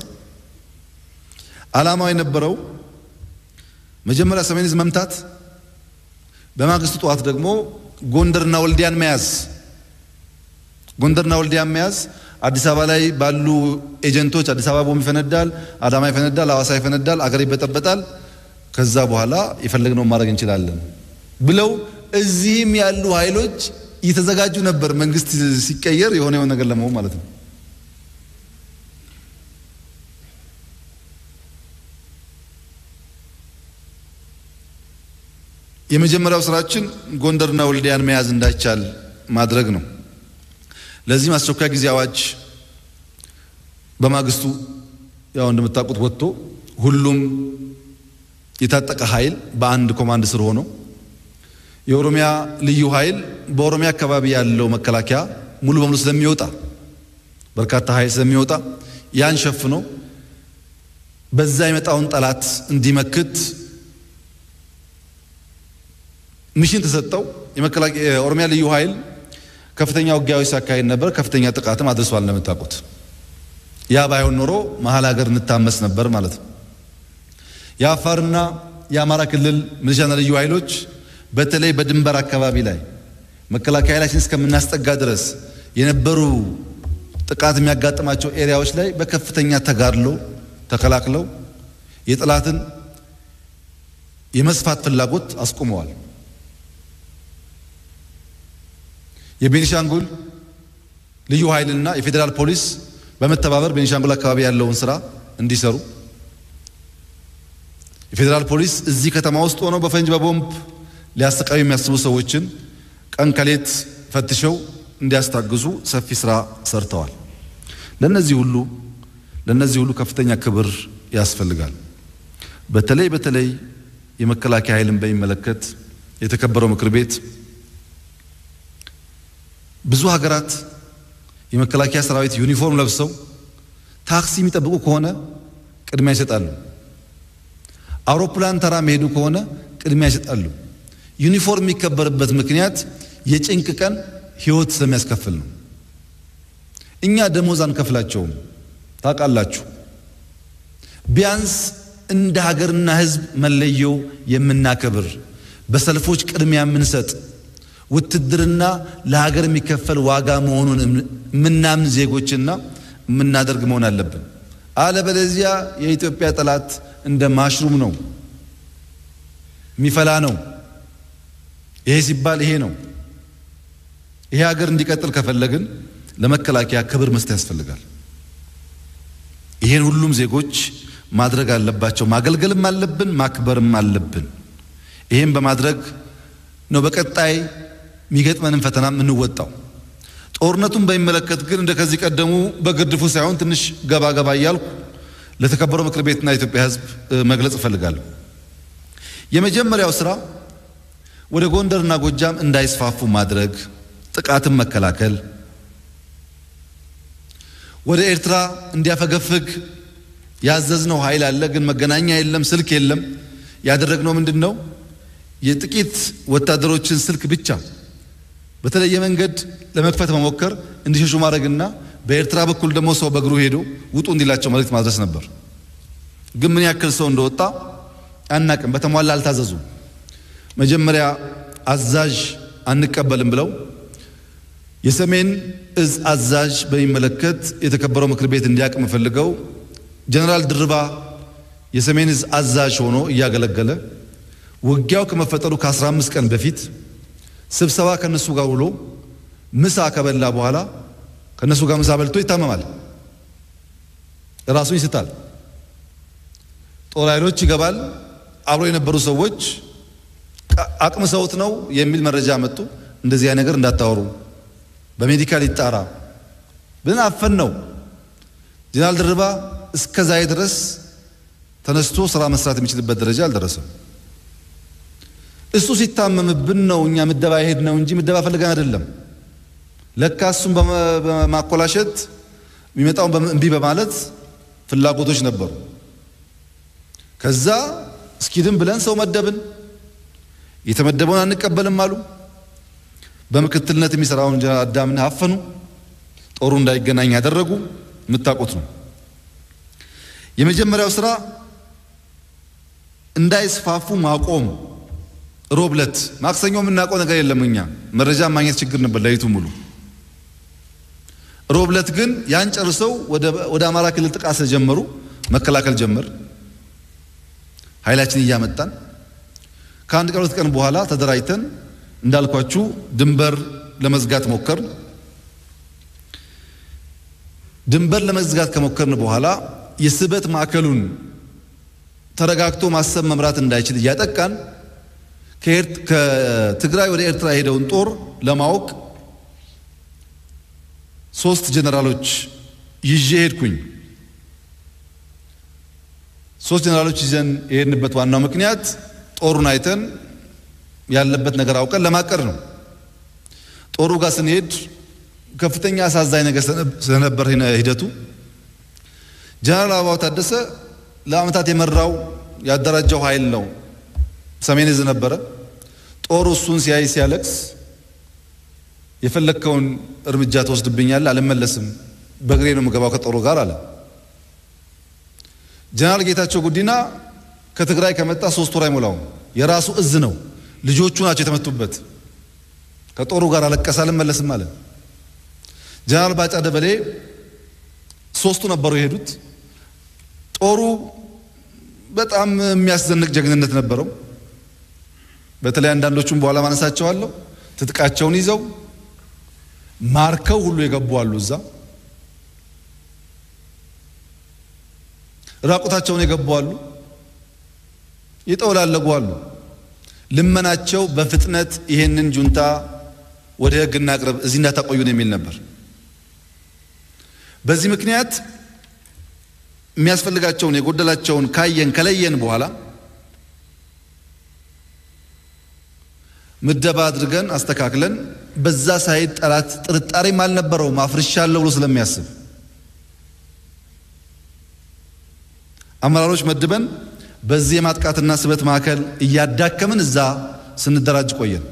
ዓላማው የነበረው መጀመሪያ ሰሜን ዕዝ መምታት፣ በማግስቱ ጠዋት ደግሞ ጎንደርና ወልዲያን መያዝ። ጎንደርና ወልዲያን መያዝ አዲስ አበባ ላይ ባሉ ኤጀንቶች አዲስ አበባ ቦምብ ይፈነዳል፣ አዳማ ይፈነዳል፣ ሐዋሳ ይፈነዳል፣ አገር ይበጠበጣል፣ ከዛ በኋላ የፈለግነው ማድረግ እንችላለን ብለው እዚህም ያሉ ኃይሎች እየተዘጋጁ ነበር። መንግስት ሲቀየር የሆነ የሆነ ነገር ለመሆን ማለት ነው። የመጀመሪያው ስራችን ጎንደርና ወልዲያን መያዝ እንዳይቻል ማድረግ ነው። ለዚህም አስቸኳይ ጊዜ አዋጅ በማግስቱ ያው እንደምታውቁት ወጥቶ ሁሉም የታጠቀ ኃይል በአንድ ኮማንድ ስር ሆኖ የኦሮሚያ ልዩ ኃይል በኦሮሚያ አካባቢ ያለው መከላከያ ሙሉ በሙሉ ስለሚወጣ በርካታ ኃይል ስለሚወጣ ያን ሸፍኖ በዛ የመጣውን ጠላት እንዲመክት ሚሽን ተሰጠው። የመከላከያ የኦሮሚያ ልዩ ኃይል ከፍተኛ ውጊያዎች ሲያካሂድ ነበር። ከፍተኛ ጥቃትም አድርሷል እንደምታውቁት። ያ ባይሆን ኖሮ መሀል ሀገር እንታመስ ነበር ማለት ነው። የአፋርና የአማራ ክልል ሚሊሻና ልዩ ኃይሎች በተለይ በድንበር አካባቢ ላይ መከላከያ ላይ እስከምናስጠጋ ድረስ የነበሩ ጥቃት የሚያጋጥማቸው ኤሪያዎች ላይ በከፍተኛ ተጋድሎ ተከላክለው የጠላትን የመስፋት ፍላጎት አስቆመዋል። የቤኒሻንጉል ልዩ ኃይልና የፌደራል ፖሊስ በመተባበር ቤኒሻንጉል አካባቢ ያለውን ስራ እንዲሰሩ የፌደራል ፖሊስ እዚህ ከተማ ውስጥ ሆኖ በፈንጅ በቦምብ ሊያሰቃዩ የሚያስቡ ሰዎችን ቀን ከሌት ፈትሸው እንዲያስታግዙ ሰፊ ስራ ሰርተዋል። ለነዚህ ሁሉ ለነዚህ ሁሉ ከፍተኛ ክብር ያስፈልጋል። በተለይ በተለይ የመከላከያ ኃይልን በሚመለከት የተከበረው ምክር ቤት ብዙ ሀገራት የመከላከያ ሰራዊት ዩኒፎርም ለብሰው ታክሲ የሚጠብቁ ከሆነ ቅድሚያ ይሰጣሉ። አውሮፕላን ተራ መሄዱ ከሆነ ቅድሚያ ይሰጣሉ። ዩኒፎርም የሚከበርበት ምክንያት የጭንቅ ቀን ህይወት ስለሚያስከፍል ነው። እኛ ደሞዝ አንከፍላቸውም ታውቃላችሁ። ቢያንስ እንደ ሀገርና ህዝብ መለየው የምናከብር በሰልፎች ቅድሚያ የምንሰጥ ውትድርና ለሀገር የሚከፈል ዋጋ መሆኑን ምናምን ዜጎችና ምናደርግ መሆን አለብን። አለበለዚያ የኢትዮጵያ ጠላት እንደ ማሽሩም ነው የሚፈላ ነው። ይሄ ሲባል ይሄ ነው። ይሄ ሀገር እንዲቀጥል ከፈለግን ለመከላከያ ክብር መስጠት ያስፈልጋል። ይሄን ሁሉም ዜጎች ማድረግ አለባቸው። ማገልገልም አለብን፣ ማክበርም አለብን። ይሄን በማድረግ ነው በቀጣይ የሚገጥመንን ፈተና እንወጣው። ጦርነቱን በሚመለከት ግን እንደ ከዚህ ቀደሙ በግድፉ ሳይሆን ትንሽ ገባ ገባ እያልኩ ለተከበረው ምክር ቤትና የኢትዮጵያ ሕዝብ መግለጽ እፈልጋለሁ። የመጀመሪያው ስራ ወደ ጎንደርና ጎጃም እንዳይስፋፉ ማድረግ፣ ጥቃትን መከላከል፣ ወደ ኤርትራ እንዲያፈገፍግ ያዘዝነው ኃይል አለ ግን መገናኛ የለም ስልክ የለም ያደረግነው ምንድነው የጥቂት ወታደሮችን ስልክ ብቻ በተለየ መንገድ ለመክፈት መሞከር እንዲሸሹ ማድረግና በኤርትራ በኩል ደግሞ ሰው በእግሩ ሄዶ ውጡ እንዲላቸው መልእክት ማድረስ ነበር ግን ምን ያክል ሰው እንደወጣ አናቅም በተሟላ አልታዘዙ መጀመሪያ አዛዥ አንቀበልም ብለው የሰሜን እዝ አዛዥ በሚመለከት የተከበረው ምክር ቤት እንዲያቅም ፈልገው ጀነራል ድርባ የሰሜን እዝ አዛዥ ሆኖ ያገለገለ ውጊያው ከመፈጠሩ ከ15 ቀን በፊት ስብሰባ ከነሱ ጋር ውሎ ምሳ ከበላ በኋላ ከነሱ ጋር ምሳ በልቶ ይታመማል ራሱን ይስታል ጦር ኃይሎች ይገባል አብሮ የነበሩ ሰዎች አቅም ሰውት ነው የሚል መረጃ መጡ እንደዚህ ያ ነገር እንዳታወሩ በሜዲካል ይጣራ ብለን አፈን ነው ጀነራል ድርባ እስከዛይ ድረስ ተነስቶ ስራ መስራት የሚችልበት ደረጃ አልደረሰም እሱ ሲታመምብን ነው እኛ ምደባ ይሄድ ነው እንጂ ምደባ ፈልገን አይደለም ለካሱም በማቆላሸት የሚመጣው በእንቢ በማለት ፍላጎቶች ነበሩ ከዛ እስኪድም ብለን ሰው መደብን የተመደበውን አንቀበልም አሉ በመክትልነት የሚሰራውን ጀነራል አዳምን አፈኑ ጦሩ እንዳይገናኝ ያደረጉ ምታቆት ነው የመጀመሪያው ስራ እንዳይስፋፉ ማቆም ሮብለት ማክሰኞ ምናቆ ነገር የለምኛ መረጃ ማግኘት ችግር ነበር ለይቱ ሙሉ ሮብለት ግን ያን ጨርሰው ወደ ወደ አማራ ክልል ጥቃት ጀመሩ መከላከል ጀመር ኃይላችን እያመጣን ከአንድ ቀን ሁለት ቀን በኋላ ተደራጅተን እንዳልኳችሁ ድንበር ለመዝጋት ሞከር ድንበር ለመዝጋት ከሞከርን በኋላ የስበት ማዕከሉን ተረጋግቶ ማሰብ መምራት እንዳይችል ያጠቃን ከትግራይ ወደ ኤርትራ ሄደውን ጦር ለማወቅ ሶስት ጀነራሎች ይዤ ሄድኩኝ ሶስት ጀነራሎች ይዘን የሄድንበት ዋናው ምክንያት ጦሩን አይተን ያለበት ነገር አውቀን ለማቀር ነው ጦሩ ጋር ስንሄድ ከፍተኛ አሳዛኝ ነገር ስለነበር ሂደቱ ጀነራል አበባው ታደሰ ለአመታት የመራው ያደራጀው ኃይል ነው ሰሜን እዝ ነበረ ጦሩ እሱን ሲያይ ሲያለቅስ የፈለከውን እርምጃ ተወስድብኛል አልመለስም በግሬ ነው መገባው ከጦሩ ጋር አለ ጀነራል ጌታቸው ጉዲና ከትግራይ ከመጣ ሶስት ወር አይሞላው የራሱ እዝ ነው ልጆቹ ናቸው የተመቱበት ከጦሩ ጋር አለቀሰ አልመለስም አለ ጀነራል ባጫ ደበሌ ሶስቱ ነበሩ የሄዱት ጦሩ በጣም የሚያስዘንቅ ጀግንነት ነበረው በተለይ አንዳንዶቹም በኋላ ማነሳቸዋለሁ ትጥቃቸውን ይዘው ማርከው ሁሉ የገቡ አሉ እዛ ራቁታቸውን የገቡ አሉ ይጠውላለጉ አሉ ልመናቸው በፍጥነት ይሄንን ጁንታ ወደ ህግና አቅርብ እዚህ እንዳታቆዩን የሚል ነበር በዚህ ምክንያት የሚያስፈልጋቸውን የጎደላቸውን ካየን ከለየን በኋላ ምደባ አድርገን አስተካክለን በዛ ሳይድ ጠላት ጥርጣሬ ማልነበረው ማፍርሻለሁ ብሎ ስለሚያስብ አመራሮች መድበን በዚህ የማጥቃትና ስበት ማዕከል እያዳከምን እዛ ስንደራጅ ቆየን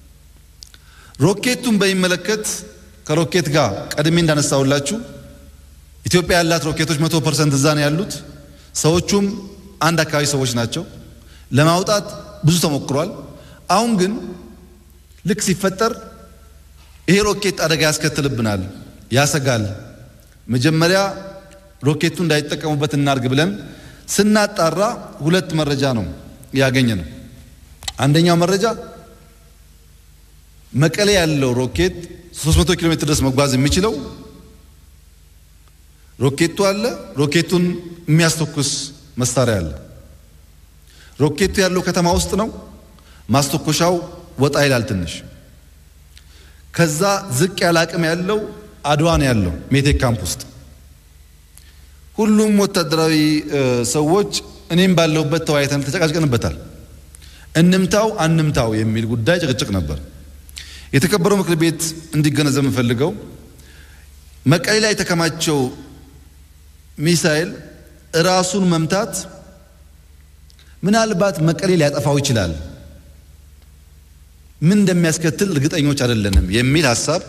ሮኬቱን በሚመለከት ከሮኬት ጋር ቀድሜ እንዳነሳውላችሁ ኢትዮጵያ ያላት ሮኬቶች መቶ ፐርሰንት እዛ ነው ያሉት ሰዎቹም አንድ አካባቢ ሰዎች ናቸው ለማውጣት ብዙ ተሞክሯል አሁን ግን ልክ ሲፈጠር ይሄ ሮኬት አደጋ ያስከትልብናል ያሰጋል መጀመሪያ ሮኬቱን እንዳይጠቀሙበት እናርግ ብለን ስናጣራ ሁለት መረጃ ነው ያገኘነው አንደኛው መረጃ መቀሌ ያለው ሮኬት ሶስት መቶ ኪሎ ሜትር ድረስ መጓዝ የሚችለው ሮኬቱ አለ ሮኬቱን የሚያስተኩስ መሳሪያ አለ ሮኬቱ ያለው ከተማ ውስጥ ነው ማስተኮሻው ወጣ ይላል ትንሽ ከዛ ዝቅ ያለ አቅም ያለው አድዋን ያለው ሜቴክ ካምፕ ውስጥ ሁሉም ወታደራዊ ሰዎች እኔም ባለውበት ተዋይተን ተጨቃጭቀንበታል እንምታው አንምታው የሚል ጉዳይ ጭቅጭቅ ነበር የተከበረው ምክር ቤት እንዲገነዘብ የምፈልገው መቀሌ ላይ የተከማቸው ሚሳኤል ራሱን መምታት ምናልባት መቀሌ ሊያጠፋው ይችላል፣ ምን እንደሚያስከትል እርግጠኞች አይደለንም የሚል ሐሳብ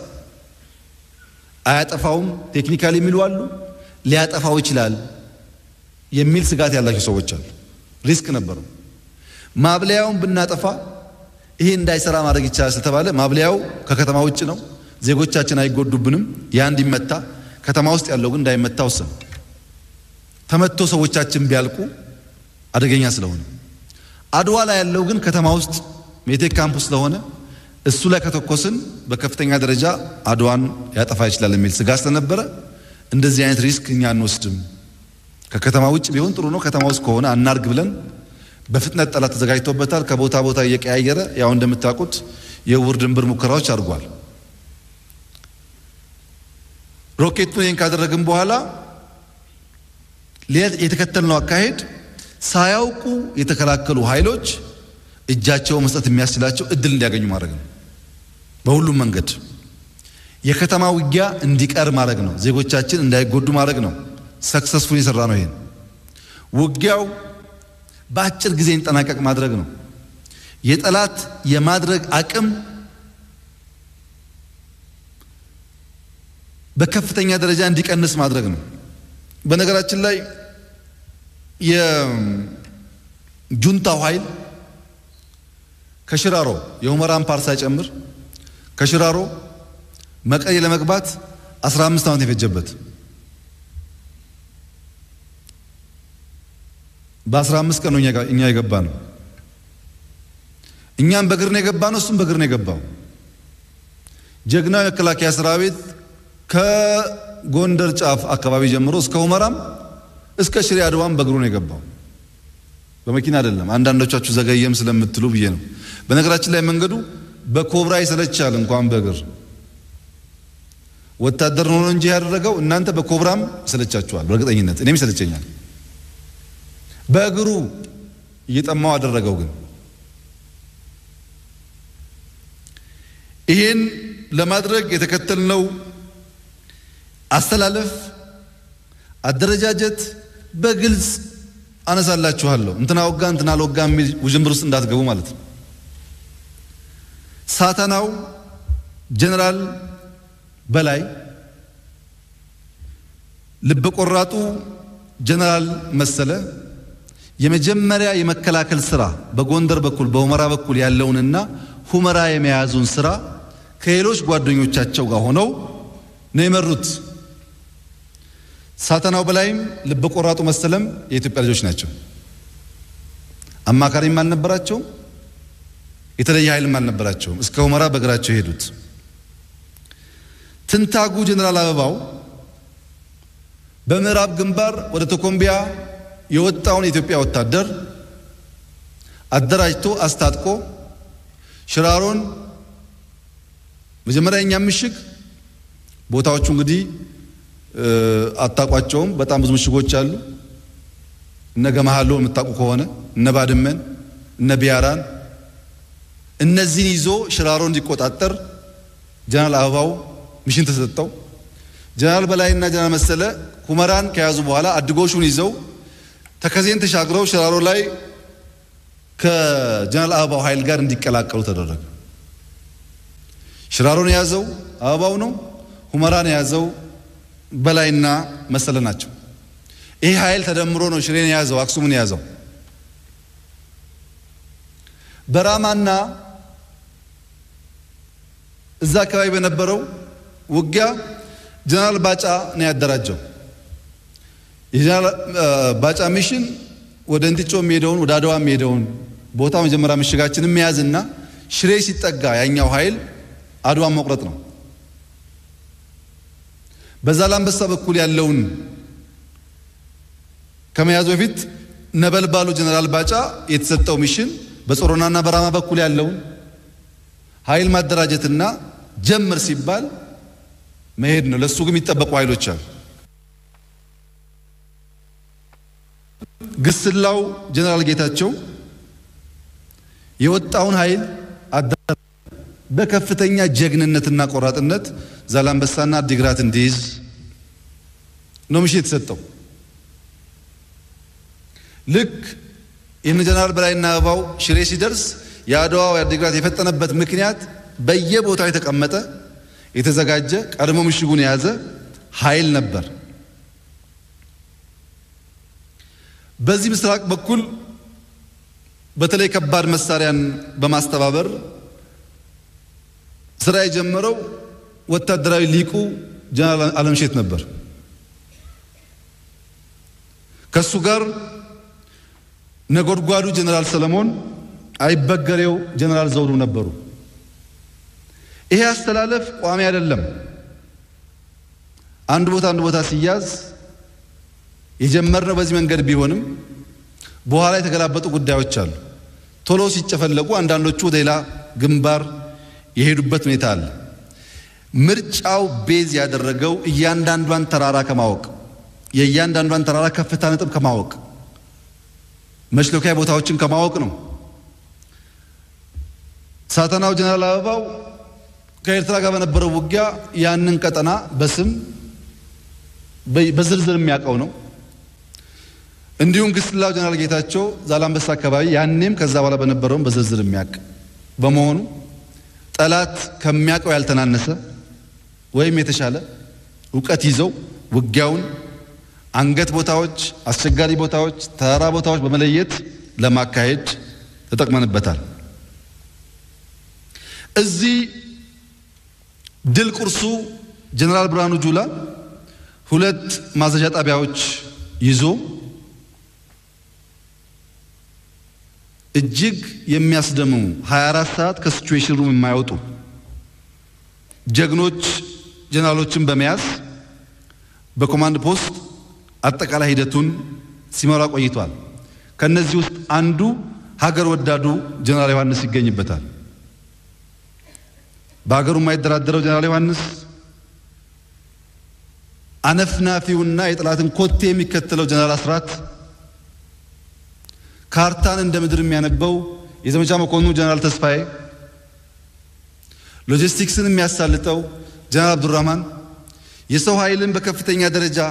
አያጠፋውም ቴክኒካሊ የሚሉ አሉ፣ ሊያጠፋው ይችላል የሚል ስጋት ያላቸው ሰዎች አሉ። ሪስክ ነበረው። ማብለያውን ብናጠፋ ይሄ እንዳይሰራ ማድረግ ይቻላል ስለተባለ ማብለያው ከከተማ ውጭ ነው፣ ዜጎቻችን አይጎዱብንም፣ ያ እንዲመታ፣ ከተማ ውስጥ ያለው ግን እንዳይመታ ወሰነ። ተመቶ ሰዎቻችን ቢያልቁ አደገኛ ስለሆነ አድዋ ላይ ያለው ግን ከተማ ውስጥ ሜቴክ ካምፕስ ስለሆነ እሱ ላይ ከተኮስን በከፍተኛ ደረጃ አድዋን ያጠፋ ይችላል የሚል ስጋት ስለነበረ እንደዚህ አይነት ሪስክ እኛ አንወስድም፣ ከከተማ ውጭ ቢሆን ጥሩ ነው፣ ከተማ ውስጥ ከሆነ አናርግ ብለን በፍጥነት ጠላት ተዘጋጅቶበታል። ከቦታ ቦታ እየቀያየረ ያው እንደምታውቁት የውር ድንብር ሙከራዎች አድርጓል። ሮኬቱን ይህን ካደረግን በኋላ የተከተልነው አካሄድ ሳያውቁ የተከላከሉ ኃይሎች እጃቸው መስጠት የሚያስችላቸው እድል እንዲያገኙ ማድረግ ነው። በሁሉም መንገድ የከተማ ውጊያ እንዲቀር ማድረግ ነው። ዜጎቻችን እንዳይጎዱ ማድረግ ነው። ሰክሰስፉል የሰራ ነው። ይሄን ውጊያው በአጭር ጊዜ እንጠናቀቅ ማድረግ ነው። የጠላት የማድረግ አቅም በከፍተኛ ደረጃ እንዲቀንስ ማድረግ ነው። በነገራችን ላይ የጁንታው ኃይል ከሽራሮ የሁመራን ፓርሳ ጨምር ከሽራሮ መቀሌ ለመግባት አስራ አምስት ዓመት የፈጀበት በአስራ አምስት ቀን ነው እኛ የገባ ነው። እኛም በእግር ነው የገባ ነው፣ እሱም በእግር ነው የገባው። ጀግናው የመከላከያ ሰራዊት ከጎንደር ጫፍ አካባቢ ጀምሮ እስከ ሁመራም እስከ ሽሬ አድዋም በእግሩ ነው የገባው፣ በመኪና አይደለም። አንዳንዶቻችሁ ዘገየም ስለምትሉ ብዬ ነው። በነገራችን ላይ መንገዱ በኮብራ ይሰለቻል እንኳን በእግር ወታደር ነው እንጂ ያደረገው እናንተ በኮብራም ይሰለቻችኋል በእርግጠኝነት፣ እኔም ይሰለቸኛል። በእግሩ እየጠማው አደረገው። ግን ይሄን ለማድረግ የተከተልነው አስተላለፍ አደረጃጀት በግልጽ አነሳላችኋለሁ። እንትና ወጋ እንትና አልወጋ የሚል ውዥንብር ውስጥ እንዳትገቡ ማለት ነው። ሳተናው ጀነራል በላይ ልብ ቆራጡ ጀነራል መሰለ የመጀመሪያ የመከላከል ስራ በጎንደር በኩል በሁመራ በኩል ያለውንና ሁመራ የመያዙን ስራ ከሌሎች ጓደኞቻቸው ጋር ሆነው ነው የመሩት። ሳተናው በላይም ልብ ቆራጡ መሰለም የኢትዮጵያ ልጆች ናቸው። አማካሪም አልነበራቸው፣ የተለየ ኃይልም አልነበራቸው። እስከ ሁመራ በእግራቸው ሄዱት። ትንታጉ ጀነራል አበባው በምዕራብ ግንባር ወደ ተኮምቢያ የወጣውን የኢትዮጵያ ወታደር አደራጅቶ አስታጥቆ ሽራሮን መጀመሪያ እኛ ምሽግ ቦታዎቹ እንግዲህ አጣቋቸውም በጣም ብዙ ምሽጎች አሉ። እነ ገማሃሎ የምታውቁ ከሆነ እነ ባድመን እነ ቢያራን እነዚህን ይዞ ሽራሮን እንዲቆጣጠር ጀነራል አበባው ሚሽን ተሰጠው። ጀነራል በላይና ጀነራል መሰለ ሁመራን ከያዙ በኋላ አድጎሹን ይዘው ተከዜን ተሻግረው ሽራሮ ላይ ከጀነራል አበባው ኃይል ጋር እንዲቀላቀሉ ተደረገ። ሽራሮን የያዘው አበባው ነው። ሁመራን የያዘው በላይና መሰለ ናቸው። ይህ ኃይል ተደምሮ ነው ሽሬን የያዘው አክሱምን የያዘው። በራማና እዛ አካባቢ በነበረው ውጊያ ጀነራል ባጫ ነው ያደራጀው። የጀነራል ባጫ ሚሽን ወደ እንጥጮ የሚሄደውን ወደ አድዋ የሚሄደውን ቦታ መጀመሪያ ምሽጋችንን መያዝና ሽሬ ሲጠጋ ያኛው ኃይል አድዋን መቁረጥ ነው። በዛላምበሳ በኩል ያለውን ከመያዙ በፊት ነበልባሉ ጀነራል ባጫ የተሰጠው ሚሽን በጾሮናና በራማ በኩል ያለውን ኃይል ማደራጀትና ጀምር ሲባል መሄድ ነው። ለሱ ግን የሚጠበቁ ኃይሎች አሉ። ግስላው ጀነራል ጌታቸው የወጣውን ኃይል በከፍተኛ ጀግንነትና ቆራጥነት ዛላምበሳና አዲግራት እንዲይዝ ነው ሚሽን የተሰጠው። ልክ የነ ጀነራል በላይና አበባው ሽሬ ሲደርስ ያድዋው ያዲግራት የፈጠነበት ምክንያት በየቦታው የተቀመጠ የተዘጋጀ ቀድሞ ምሽጉን የያዘ ኃይል ነበር። በዚህ ምስራቅ በኩል በተለይ ከባድ መሳሪያን በማስተባበር ስራ የጀመረው ወታደራዊ ሊቁ ጀነራል አለምሸት ነበር። ከሱ ጋር ነጎድጓዱ ጀነራል ሰለሞን፣ አይበገሬው ጀነራል ዘውዱ ነበሩ። ይሄ አስተላለፍ ቋሚ አይደለም። አንድ ቦታ አንድ ቦታ ሲያዝ የጀመርነው በዚህ መንገድ ቢሆንም በኋላ የተገላበጡ ጉዳዮች አሉ። ቶሎ ሲጨፈለቁ አንዳንዶቹ ሌላ ግንባር የሄዱበት ሁኔታ አለ። ምርጫው ቤዝ ያደረገው እያንዳንዷን ተራራ ከማወቅ የእያንዳንዷን ተራራ ከፍታ ነጥብ ከማወቅ መሽለኪያ ቦታዎችን ከማወቅ ነው። ሳተናው ጀነራል አበባው ከኤርትራ ጋር በነበረው ውጊያ ያንን ቀጠና በስም በዝርዝር የሚያውቀው ነው። እንዲሁም ግስላው ጀነራል ጌታቸው ዛላምበሳ አካባቢ ያንንም ከዛ በኋላ በነበረው በዝርዝር የሚያውቅ በመሆኑ ጠላት ከሚያውቀው ያልተናነሰ ወይም የተሻለ ዕውቀት ይዘው ውጊያውን አንገት ቦታዎች፣ አስቸጋሪ ቦታዎች፣ ተራራ ቦታዎች በመለየት ለማካሄድ ተጠቅመንበታል። እዚህ ድል ቁርሱ ጀነራል ብርሃኑ ጁላ ሁለት ማዘዣ ጣቢያዎች ይዞ እጅግ የሚያስደምሙ ሃያ አራት ሰዓት ከሲቹዌሽን ሩም የማይወጡ ጀግኖች ጀነራሎችን በመያዝ በኮማንድ ፖስት አጠቃላይ ሂደቱን ሲመራ ቆይቷል። ከነዚህ ውስጥ አንዱ ሀገር ወዳዱ ጀነራል ዮሐንስ ይገኝበታል። በሀገሩ የማይደራደረው ጀነራል ዮሐንስ አነፍናፊውና የጠላትን ኮቴ የሚከተለው ጀነራል አስራት፣ ካርታን እንደ ምድር የሚያነበው የዘመቻ መኮንኑ ጀነራል ተስፋዬ፣ ሎጂስቲክስን የሚያሳልጠው ጀነራል አብዱራህማን፣ የሰው ኃይልን በከፍተኛ ደረጃ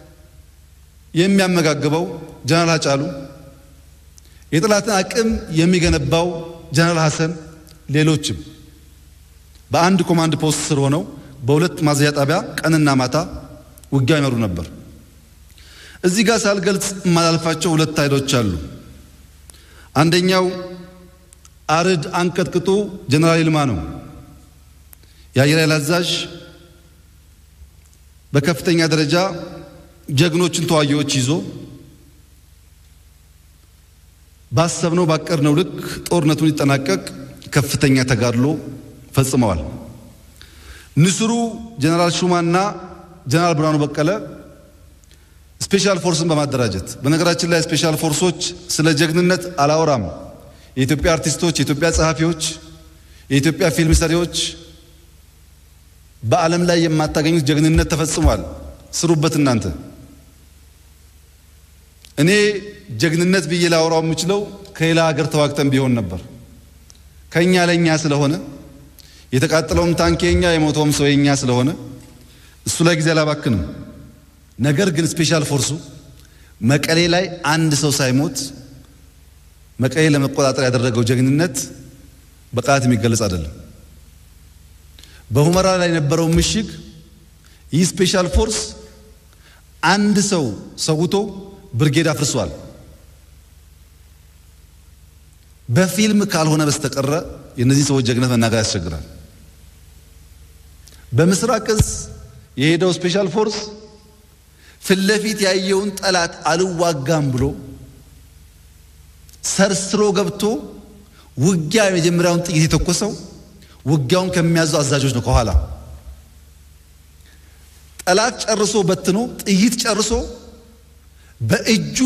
የሚያመጋግበው ጀነራል አጫሉ፣ የጠላትን አቅም የሚገነባው ጀነራል ሐሰን፣ ሌሎችም በአንድ ኮማንድ ፖስት ስር ሆነው በሁለት ማዘዣ ጣቢያ ቀንና ማታ ውጊያ ይመሩ ነበር። እዚህ ጋር ሳልገልጽ ማላልፋቸው ሁለት ኃይሎች አሉ። አንደኛው አርድ አንቀጥቅጡ ጀነራል ይልማ ነው። የአየር ኃይል አዛዥ በከፍተኛ ደረጃ ጀግኖችን ተዋጊዎች ይዞ ባሰብነው ባቀድነው ልክ ጦርነቱን ይጠናቀቅ ከፍተኛ ተጋድሎ ፈጽመዋል። ንስሩ ጀነራል ሹማና ጀነራል ብርሃኑ በቀለ ስፔሻል ፎርስን በማደራጀት በነገራችን ላይ ስፔሻል ፎርሶች ስለ ጀግንነት አላወራም። የኢትዮጵያ አርቲስቶች፣ የኢትዮጵያ ጸሐፊዎች፣ የኢትዮጵያ ፊልም ሰሪዎች በዓለም ላይ የማታገኙት ጀግንነት ተፈጽሟል። ስሩበት እናንተ። እኔ ጀግንነት ብዬ ላወራው የምችለው ከሌላ ሀገር ተዋግተን ቢሆን ነበር። ከኛ ለኛ ስለሆነ የተቃጠለውም ታንክ የኛ የሞተውም ሰው የኛ ስለሆነ እሱ ላይ ጊዜ አላባክንም። ነገር ግን ስፔሻል ፎርሱ መቀሌ ላይ አንድ ሰው ሳይሞት መቀሌ ለመቆጣጠር ያደረገው ጀግንነት በቃላት የሚገለጽ አይደለም። በሁመራ ላይ የነበረው ምሽግ ይህ ስፔሻል ፎርስ አንድ ሰው ሰውቶ ብርጌድ አፍርሷል። በፊልም ካልሆነ በስተቀረ የነዚህ ሰዎች ጀግነት መናገር ያስቸግራል። በምስራቅ እዝ የሄደው ስፔሻል ፎርስ ፍለፊት ያየውን ጠላት አልዋጋም ብሎ ሰርስሮ ገብቶ ውጊያ የመጀመሪያውን ጥይት የተኮሰው ውጊያውን ከሚያዙ አዛዦች ነው። ከኋላ ጠላት ጨርሶ በትኖ ጥይት ጨርሶ በእጁ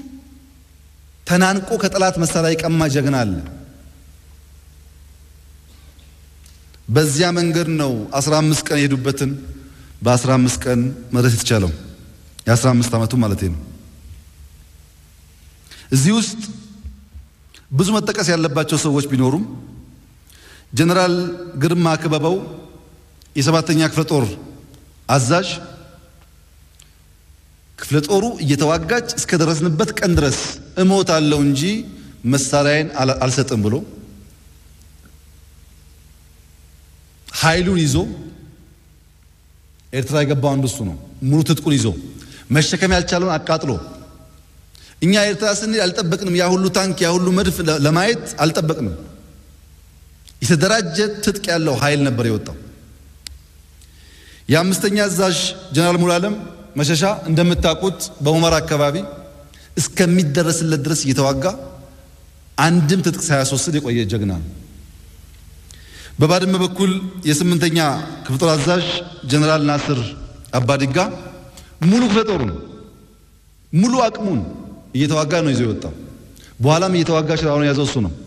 ተናንቆ ከጠላት መሳሪያ የቀማ ጀግና አለ። በዚያ መንገድ ነው አስራ አምስት ቀን የሄዱበትን በአስራ አምስት ቀን መድረስ የተቻለው። የአስራ አምስት ዓመቱ ማለት ነው። እዚህ ውስጥ ብዙ መጠቀስ ያለባቸው ሰዎች ቢኖሩም ጀነራል ግርማ ክበበው የሰባተኛ ክፍለ ጦር አዛዥ ክፍለ ጦሩ እየተዋጋች እስከ ደረስንበት ቀን ድረስ እሞታለሁ እንጂ መሳሪያዬን አልሰጥም ብሎ ኃይሉን ይዞ ኤርትራ የገባው አንዱ እሱ ነው። ሙሉ ትጥቁን ይዞ መሸከም ያልቻለውን አቃጥሎ እኛ ኤርትራ ስንል አልጠበቅንም። ያ ሁሉ ታንክ ያ ሁሉ መድፍ ለማየት አልጠበቅንም። የተደራጀ ትጥቅ ያለው ኃይል ነበር የወጣው። የአምስተኛ አዛዥ ጀነራል ሙሉዓለም መሸሻ እንደምታውቁት በሁመራ አካባቢ እስከሚደረስለት ድረስ እየተዋጋ አንድም ትጥቅ ሳያስወስድ የቆየ ጀግና ነው። በባድመ በኩል የስምንተኛ ክፍለ ጦር አዛዥ ጀነራል ናስር አባዲጋ ሙሉ ክፍለ ጦሩን ሙሉ አቅሙን እየተዋጋ ነው ይዞ የወጣው። በኋላም እየተዋጋ ሽራውን ያዘው እሱ ነው።